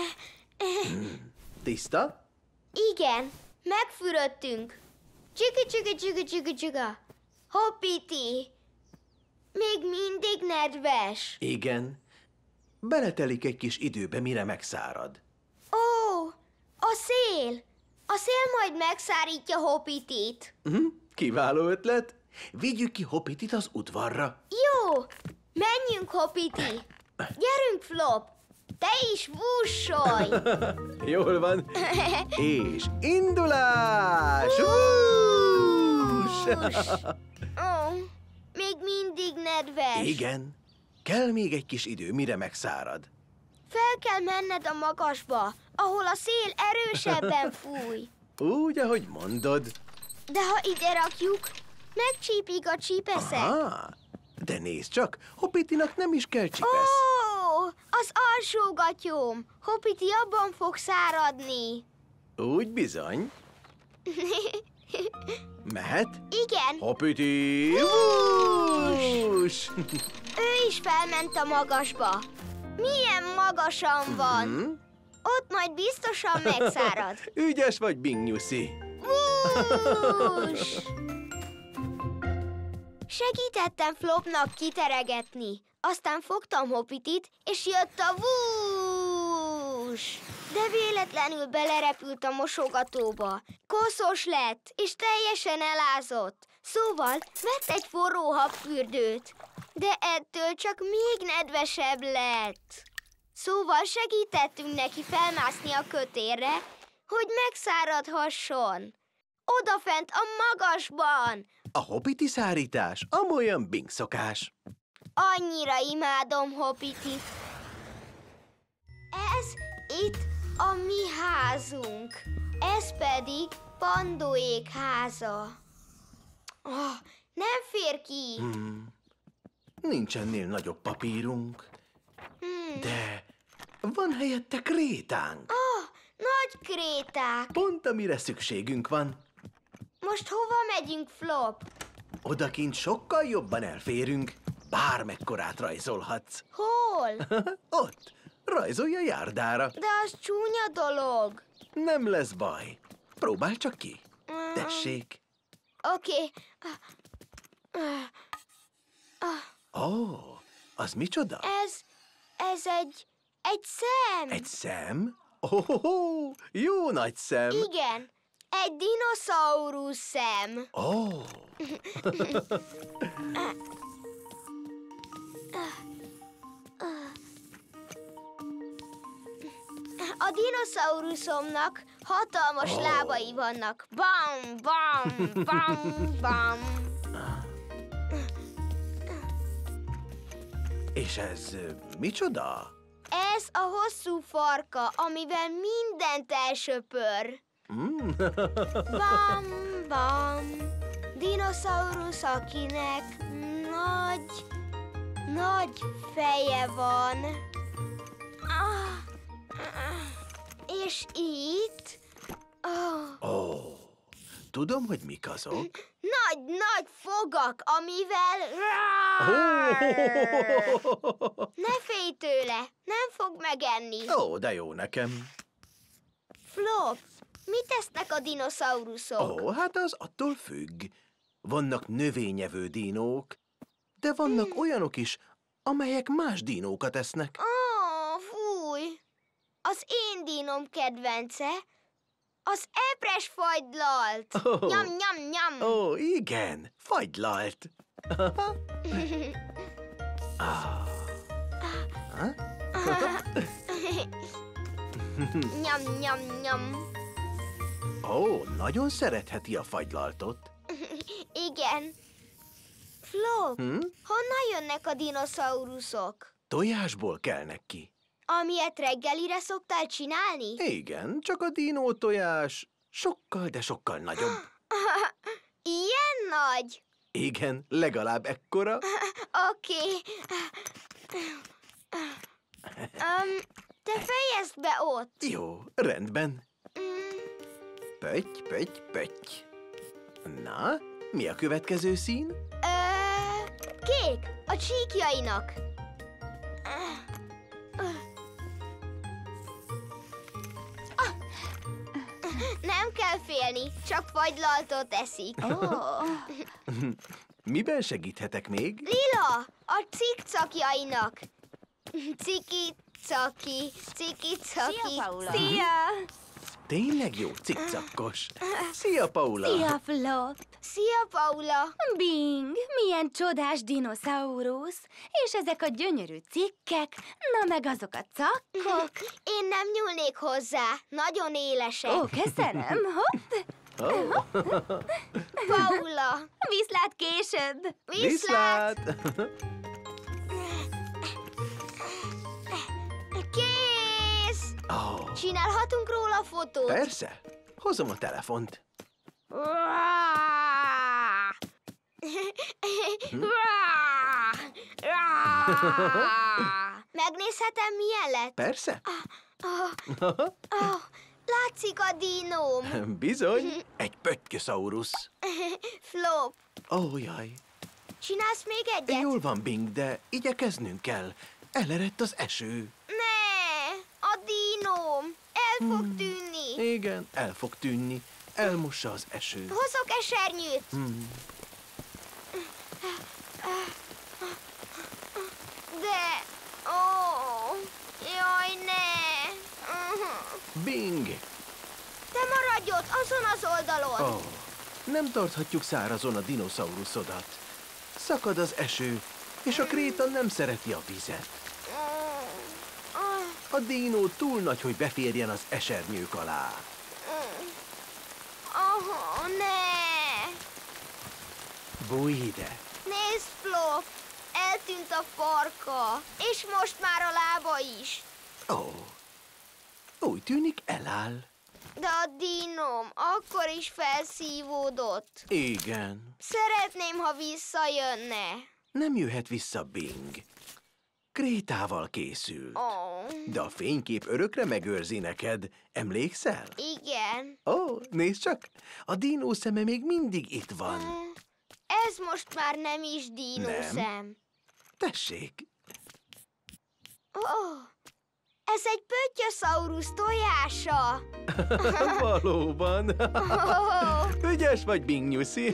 Tiszta? Igen, megfürödtünk. Csügü, csügü, csügü, csügü, csügü. Hoppiti, még mindig nedves. Igen. Beletelik egy kis időbe, mire megszárad. Ó, a szél. A szél majd megszárítja Hoppitit. Hm? Kiváló ötlet. Vigyük ki Hoppitit az udvarra. Jó, menjünk, Hoppiti. Gyerünk, Flop. Te is vússolj. Jól van. És indulás! Vús! Ó, még mindig nedves. Igen. Kell még egy kis idő, mire megszárad. Fel kell menned a magasba, ahol a szél erősebben fúj. Úgy, ahogy mondod. De ha ide rakjuk, megcsípik a csípeszek. Aha. De nézd csak, Hoppitinak nem is kell csipesz. Ó, az alsógatyóm. Hoppiti abban fog száradni. Úgy bizony. Mehet? Igen, Hoppiti! Vús! ő is felment a magasba. Milyen magasan van. Hm? Ott majd biztosan megszárad. Ügyes vagy, Bing Nyuszi. Vús! Segítettem Flopnak kiteregetni. Aztán fogtam Hoppitit, és jött a vús! De véletlenül belerepült a mosogatóba. Koszos lett, és teljesen elázott. Szóval vett egy forró habfürdőt. De ettől csak még nedvesebb lett. Szóval segítettünk neki felmászni a kötérre, hogy megszáradhasson. Odafent a magasban. A Hoppiti szárítás amolyan Bing szokás. Annyira imádom Hoppitit. Ez itt a mi házunk. Ez pedig Pandóék háza. Oh, nem fér ki. Hmm. Nincs ennél nagyobb papírunk. Hmm. De van helyette krétánk. Oh, nagy kréták. Pont amire szükségünk van. Most hova megyünk, Flop? Odakint sokkal jobban elférünk. Bármekkorát rajzolhatsz. Hol? Ott, Rajzolj a járdára. De az csúnya dolog. Nem lesz baj. Próbálj csak ki. Tessék. Oké. Ó, oh, az micsoda? Ez, ez egy, egy szem. Egy szem? Oh, oh, oh, jó nagy szem. Igen, egy dinoszaurusz szem. Ó. Oh. A dinoszauruszomnak hatalmas Oh. lábai vannak. Bam, bam, bam, bam. És ez ö, micsoda? Ez a hosszú farka, amivel mindent elsöpör. Mm. Bam, bam. Dinoszaurusz, akinek nagy, nagy feje van. Ah, ah. És itt... Oh. Ó, oh, tudom, hogy mik azok. Nagy-nagy fogak, amivel... Ne félj tőle, nem fog megenni. Ó, oh, de jó nekem. Flop, mit tesznek a dinoszauruszok? Ó, oh, hát az attól függ. Vannak növényevő dinók, de vannak olyanok is, amelyek más dinókat esznek. Ó, fúj! Az én dínom kedvence, az epres fagylalt. Ó. Nyam, nyam, nyam. Ó, oh, igen, fagylalt. ah. Ha? Nyam, nyam, nyam. Ó, oh, nagyon szeretheti a fagylaltot. Igen. Flop, Hm? honnan jönnek a dinoszauruszok? Tojásból kelnek ki. Amilyet reggelire szoktál csinálni? Igen, csak a dinó tojás sokkal, de sokkal nagyobb. Ilyen nagy? Igen, legalább ekkora. Oké. Um, te fejezd be ott. Jó, rendben. Mm, Pötty, pötty, pötty. Na, mi a következő szín? ö, kék, a csíkjainak. Nem kell félni, csak fagylaltot eszik. Ó, Miben segíthetek még? Lila, a cikcakjainak. Ciki-caki, ciki-caki. Szia, Paula! Szia! Tényleg jó cikcakkos. Szia, Paula! Szia, Flop! Szia, Paula! Bing, milyen csodás dinoszaurusz! És ezek a gyönyörű cikkek, na meg azok a cakkok. Én nem nyúlnék hozzá, nagyon élesek. Ó, köszönöm, hopp! Oh. Paula, Viszlát később! viszlát! Kész! Oh. Csinálhatunk róla fotót? Persze, hozom a telefont. Megnézhetem, milyen lett? Persze. Oh, oh, látszik a dinóm. Bizony, egy pöttyoszaurusz. Flop, Ó, oh, jaj. csinálsz még egyet? Jól van, Bing, de igyekeznünk kell. Elerett az eső. Ne, a dinóm el fog tűnni. Igen, el fog tűnni. Elmossa az eső. Hozok esernyőt. Hmm. De, ó, jaj, ne. Bing! Te maradj ott, azon az oldalon. Oh, nem tarthatjuk szárazon a dinoszauruszodat. Szakad az eső, és a kréta nem szereti a vizet. A dinó túl nagy, hogy beférjen az esernyők alá. Oh, ne. Bújj ide! Nézd, Flop, eltűnt a farka, és most már a lába is. Ó, oh, úgy tűnik eláll. De a dinóm akkor is felszívódott. Igen, Szeretném, ha visszajönne. nem jöhet vissza Bing. Krétával készül. Ó, oh, De a fénykép örökre megőrzi neked. Emlékszel? igen. Ó, oh, nézd csak! A dinó szeme még mindig itt van. Ez most már nem is dínószem. Tessék! Ó, oh, Ez egy pöttyoszaurusz tojása. Valóban. Ügyes vagy, Bing Nyuszi.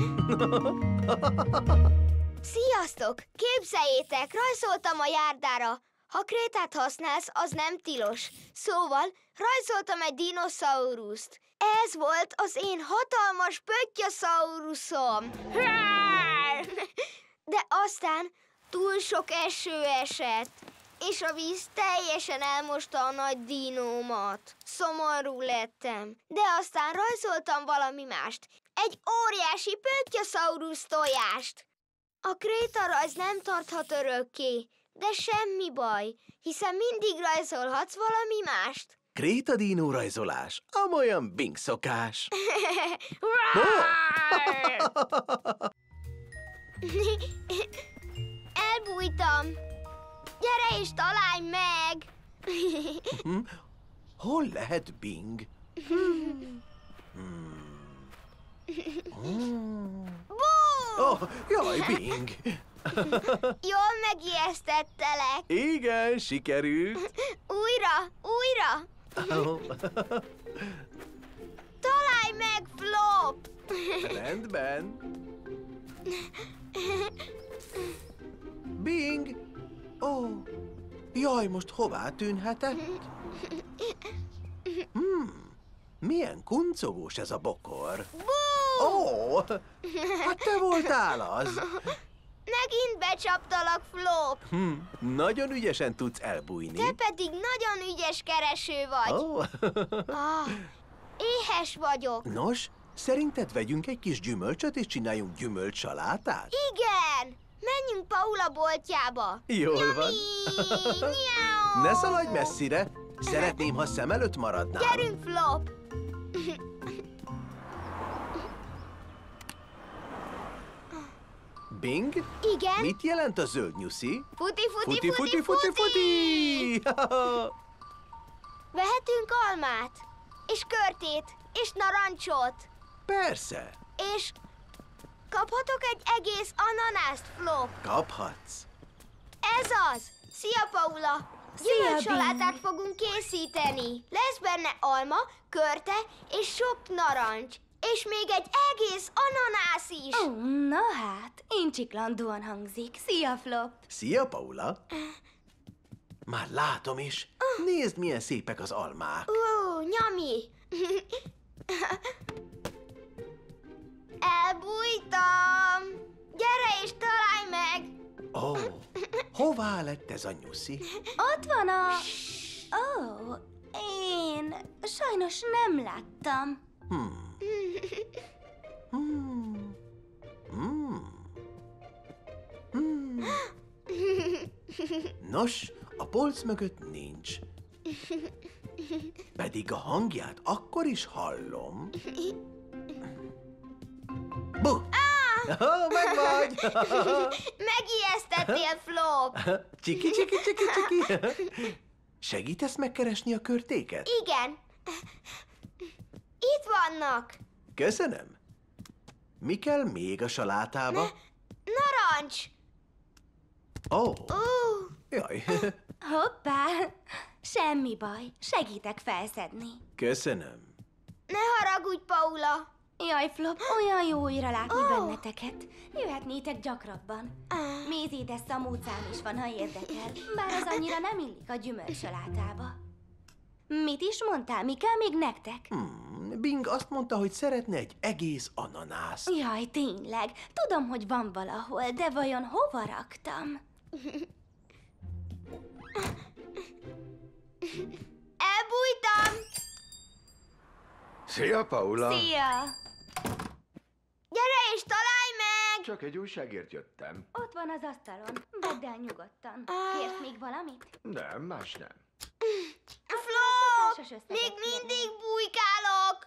Sziasztok! Képzeljétek, rajzoltam a járdára. Ha krétát használsz, az nem tilos. Szóval rajzoltam egy dinoszauruszt. Ez volt az én hatalmas pöttyaszauruszom. De aztán túl sok eső esett, és a víz teljesen elmosta a nagy dinómat. Szomorú lettem, de aztán rajzoltam valami mást. Egy óriási pöttyaszaurusz tojást. A krétarajz nem tarthat örökké, de semmi baj, hiszen mindig rajzolhatsz valami mást. Krétadínó rajzolás, amolyan Bing szokás. Elbújtam. Gyere és találj meg! Hol lehet Bing? Hmm. Oh, jaj, Bing! Jól megijesztettelek. Igen, sikerült. Újra, újra! Találj meg, Flop! Rendben. Bing! Ó, oh, jaj, most hová tűnhetek? Hmm, milyen kuncogós ez a bokor. Ó, oh, hát te voltál az. Megint becsaptalak, Flop. Hmm, nagyon ügyesen tudsz elbújni. Te pedig nagyon ügyes kereső vagy. Oh. Ah, éhes vagyok. Nos, szerinted vegyünk egy kis gyümölcsöt és csináljunk gyümölcsalátát? Igen! Menjünk Paula boltjába. Jól van. Nyau. Ne szaladj messzire. Szeretném, ha szem előtt maradnál. Gyerünk, Flop. Bing? Igen? Mit jelent a zöld nyuszi? Futi, futi, Futi, futi, futi, futi! Vehetünk almát, és körtét, és narancsot, Persze, és kaphatok egy egész ananászt, Flop. kaphatsz. Ez az! Szia, Paula! Gyümölcsalátát fogunk készíteni. Lesz benne alma, körte és sok narancs. És még egy egész ananász is. Ó, na hát, én csiklandóan hangzik. Szia, Flop! Szia, Paula. Már látom is. Nézd, milyen szépek az almák. Ó, nyami! Elbújtam! Gyere és találj meg! Ó, oh, hová lett ez a nyuszi? Ott van a... Ó, én sajnos nem láttam. Hmm. Hmm. Hmm. Hmm. Nos, a polc mögött nincs. Pedig a hangját akkor is hallom. Bu! Oh, meg vagy! Megijesztettél, Flop! Csiki, csiki, csiki, csiki! Segítesz megkeresni a körtéket? Igen. Itt vannak. Köszönöm. Mi kell még a salátába? Narancs! Ó, oh, Ó, jaj. Hoppá! Semmi baj, segítek felszedni. Köszönöm. ne haragudj, Paula. Jaj, Flop, olyan jó újra látni Ó. benneteket. Jöhetnétek gyakrabban. Mézédes szamócám is van, ha érdekel. Bár az annyira nem illik a gyümölcsalátába. Mit is mondtál? Mi kell még nektek? Hmm, Bing azt mondta, hogy szeretne egy egész ananászt. Jaj, tényleg. Tudom, hogy van valahol, de vajon hova raktam? Elbújtam. Szia, Paula! Szia! Gyere és találj meg. Csak egy újságért jöttem. Ott van az asztalon. Vedd el nyugodtan. Kérsz még valamit? Nem, más nem. Flop, Szokásos összeget még kérni. mindig bújkálok.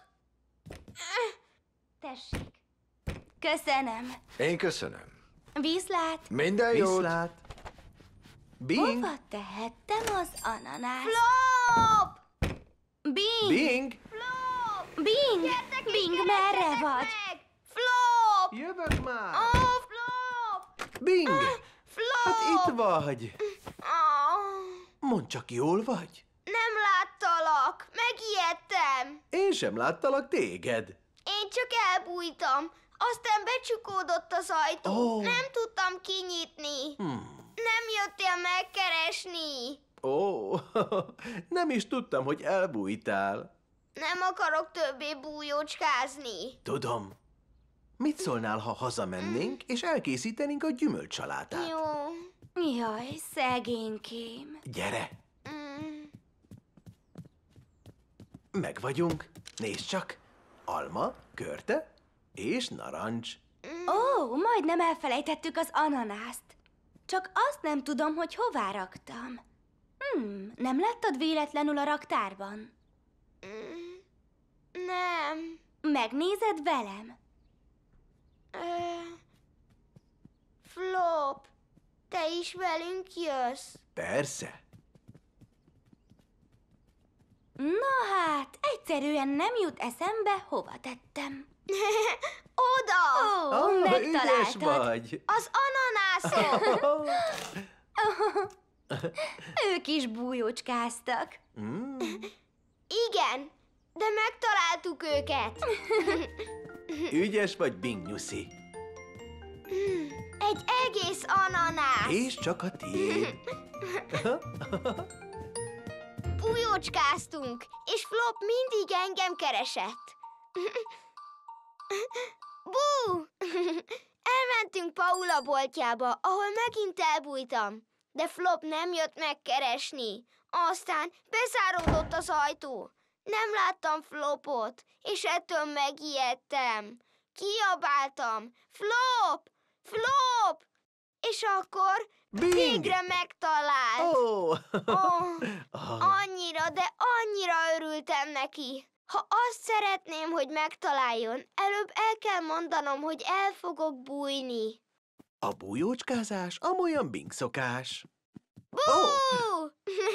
Tessék. Köszönöm. Én köszönöm. Viszlát. Minden jót! Viszlát. Bing! Hova tehettem az ananást? Flop, Bing! Bing! Flop. Bing! Gyertek és Bing, merre keressetek vagy? meg. Flop. Jövök már! Ó, Flop. Bing! Flop. Hát itt vagy. Ó. Mondd csak, jól vagy? Nem láttalak, megijedtem. Én sem láttalak téged. Én csak elbújtam, aztán becsukódott az ajtó. Ó. Nem tudtam kinyitni. Hmm. Nem jöttél megkeresni. Ó, nem is tudtam, hogy elbújtál. Nem akarok többé bújócskázni. Tudom. Mit szólnál, ha hazamennénk, és elkészítenénk a gyümölcsalátát? Jó. Jaj, szegénykém. Gyere, Mm. meg vagyunk. Nézd csak. Alma, körte és narancs. Ó, majdnem elfelejtettük az ananászt. Csak azt nem tudom, hogy hová raktam. Hmm, nem láttad véletlenül a raktárban? Mm. Nem. Megnézed velem? Ö... Flop, te is velünk jössz? Persze. Na hát, egyszerűen nem jut eszembe, hova tettem. Oda! Ó, Ó, ügyes megtaláltad. vagy. Az ananászok! Ők is bújócskáztak. Mm. Igen, de megtaláltuk őket. Ügyes vagy, Bing Nyuszi. Egy egész ananász. És csak a tiéd. Bújócskáztunk, és Flop mindig engem keresett. Bú! Elmentünk Paula boltjába, ahol megint elbújtam. De Flop nem jött megkeresni. Aztán bezáródott az ajtó. Nem láttam Flopot, és ettől megijedtem. Kiabáltam. Flop! Flop! És akkor Bing! végre megtalált. Ó! Oh, Ah. annyira, de annyira örültem neki. Ha azt szeretném, hogy megtaláljon, előbb el kell mondanom, hogy el fogok bújni. A bújócskázás amolyan Bing szokás. Bú! Ó!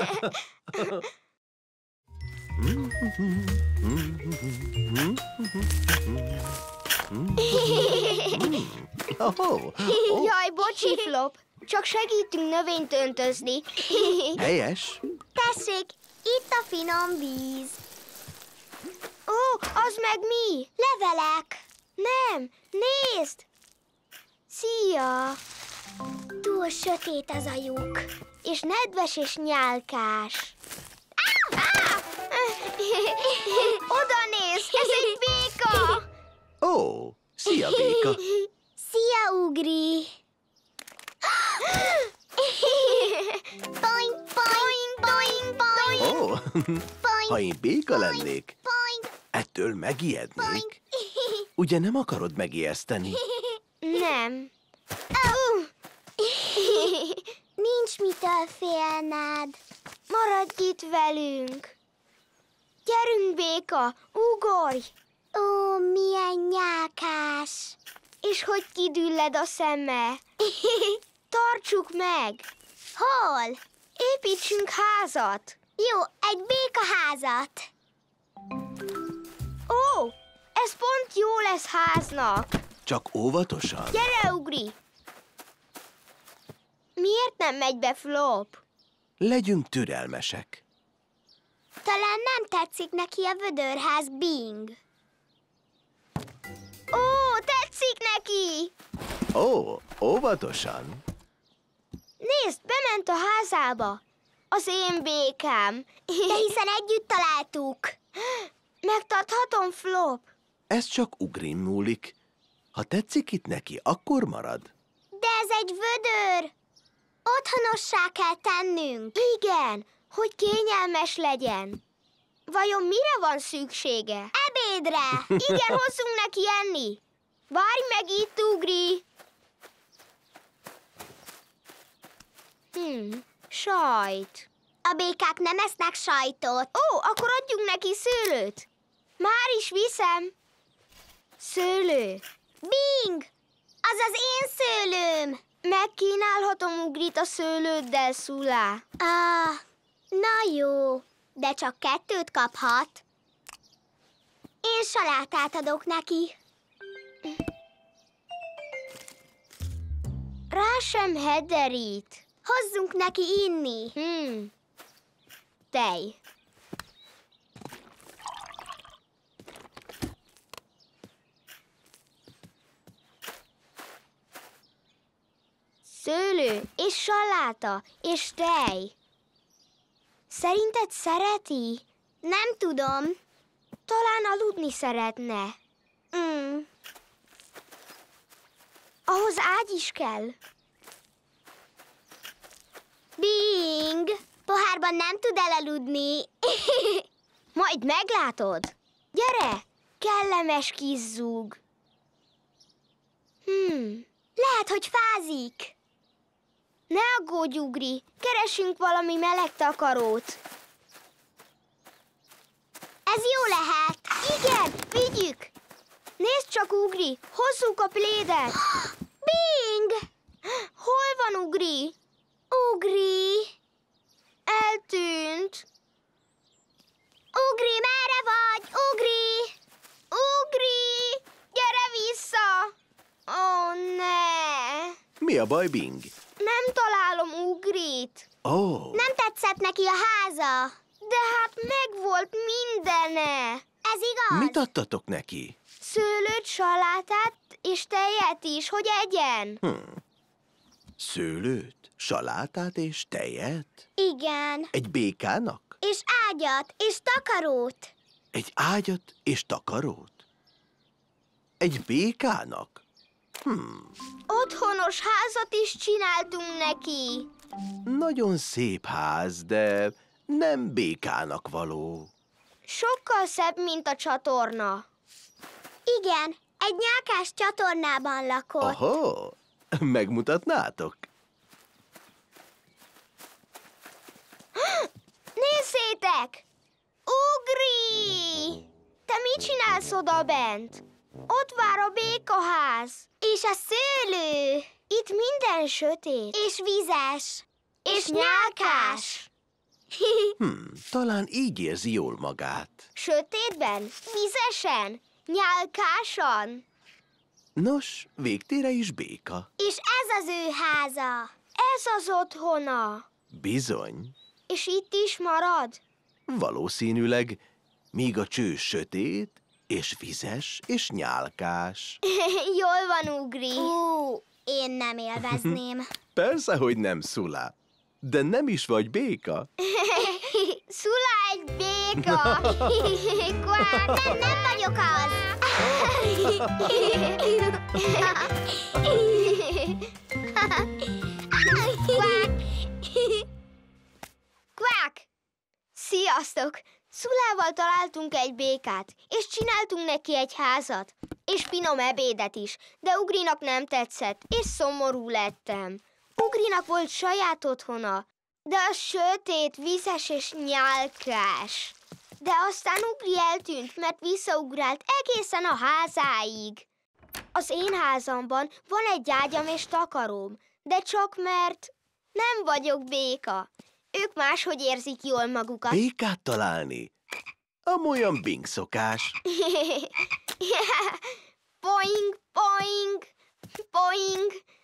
Oh, oh, Jaj, bocsi, Flop. Csak segítünk növényt öntözni. helyes. Tessék, itt a finom víz. Ó, az meg mi? Levelek. Nem, nézd! Szia! Túl sötét az a lyuk. És nedves és nyálkás. Oda nézd, ez egy béka! Ó, szia, béka. Szia, Ugri! Boing, boing, boing, boing, Ó, ha boing, én béka lennék, boing, ettől megijednék. boing. Ugye nem akarod megijeszteni? Nem. Nincs mitől félned. Maradj itt velünk. Gyerünk, béka, ugorj! Ó, milyen nyálkás. És hogy kidülled a szeme. Tartsuk meg! Hol? Építsünk házat! Jó, egy békaházat. Ó, ez pont jó lesz háznak. Csak óvatosan. Gyere, Ugri! Miért nem megy be Flop? Legyünk türelmesek. Talán nem tetszik neki a vödörház, Bing. Ó, tetszik neki! Ó, óvatosan. Nézd, bement a házába. Az én békám. De hiszen együtt találtuk. Megtarthatom, Flop? Ez csak Ugrin múlik. Ha tetszik itt neki, akkor marad. De ez egy vödör. Otthonossá kell tennünk. Igen, hogy kényelmes legyen. Vajon mire van szüksége? Ebédre. Igen, hozzunk neki enni. Várj meg itt, Ugri. Hm, sajt. A békák nem esznek sajtot. Ó, akkor adjunk neki szőlőt. Már is viszem. Szőlő. Bing! Az az én szőlőm. Megkínálhatom Ugrit a szőlőddel, Szulá. Ah, na jó, de csak kettőt kaphat. Én salátát adok neki. Rá sem hederít. Hozzunk neki inni. Hm. tej. Szőlő, és saláta, és tej. Szerinted szereti? Nem tudom. Talán aludni szeretne. Mm. Ahhoz ágy is kell. Bing! Pohárban nem tud elaludni. Majd meglátod. Gyere, kellemes kis zúg. Hmm, Lehet, hogy fázik. ne aggódj, Ugri, keresünk valami meleg takarót. Ez jó lehet. Igen, vigyük! Nézd csak, Ugri, hozzuk a plédet. Bing! Hol van Ugri? Ugri! Eltűnt. Ugri, merre vagy? Ugri! Ugri, gyere vissza! Ó, ne! Mi a baj, Bing? Nem találom Ugrit. Ó, oh, Nem tetszett neki a háza. De hát megvolt mindene. Ez igaz? mit adtatok neki? Szőlőt, salátát és tejet is, hogy egyen. Hm. Szőlőt, salátát és tejet? Igen. Egy békának? És ágyat, és takarót. Egy ágyat és takarót? Egy békának? Hm, Otthonos házat is csináltunk neki. nagyon szép ház, de nem békának való. Sokkal szebb, mint a csatorna. Igen, egy nyálkás csatornában lakott. Aha, megmutatnátok? Nézzétek! Ugri! Te mit csinálsz oda bent? Ott vár a békaház. És a szőlő. Itt minden sötét. És vizes. És nyálkás. Hm, talán így érzi jól magát. Sötétben? Vizesen? Nyálkásan? Nos, végtére is béka. És ez az ő háza. Ez az otthona. Bizony, És itt is marad? valószínűleg, míg a cső sötét, és vizes, és nyálkás. Jól van, Ugri. Ú, én nem élvezném. Persze, hogy nem, Szula. De nem is vagy béka. Szula egy béka. Kvák. Nem, nem vagyok az. Kvák. Kvák. Sziasztok! Szulával találtunk egy békát, és csináltunk neki egy házat, és finom ebédet is, de Ugrinak nem tetszett, és szomorú lettem. Ugrinak volt saját otthona, de az sötét, vizes és nyálkás. De aztán Ugri eltűnt, mert visszaugrált egészen a házáig. Az én házamban van egy ágyam és takaróm, de csak mert nem vagyok béka. Ők máshogy érzik jól magukat. Békát találni? Amolyan Bing szokás. Poing, poing, poing.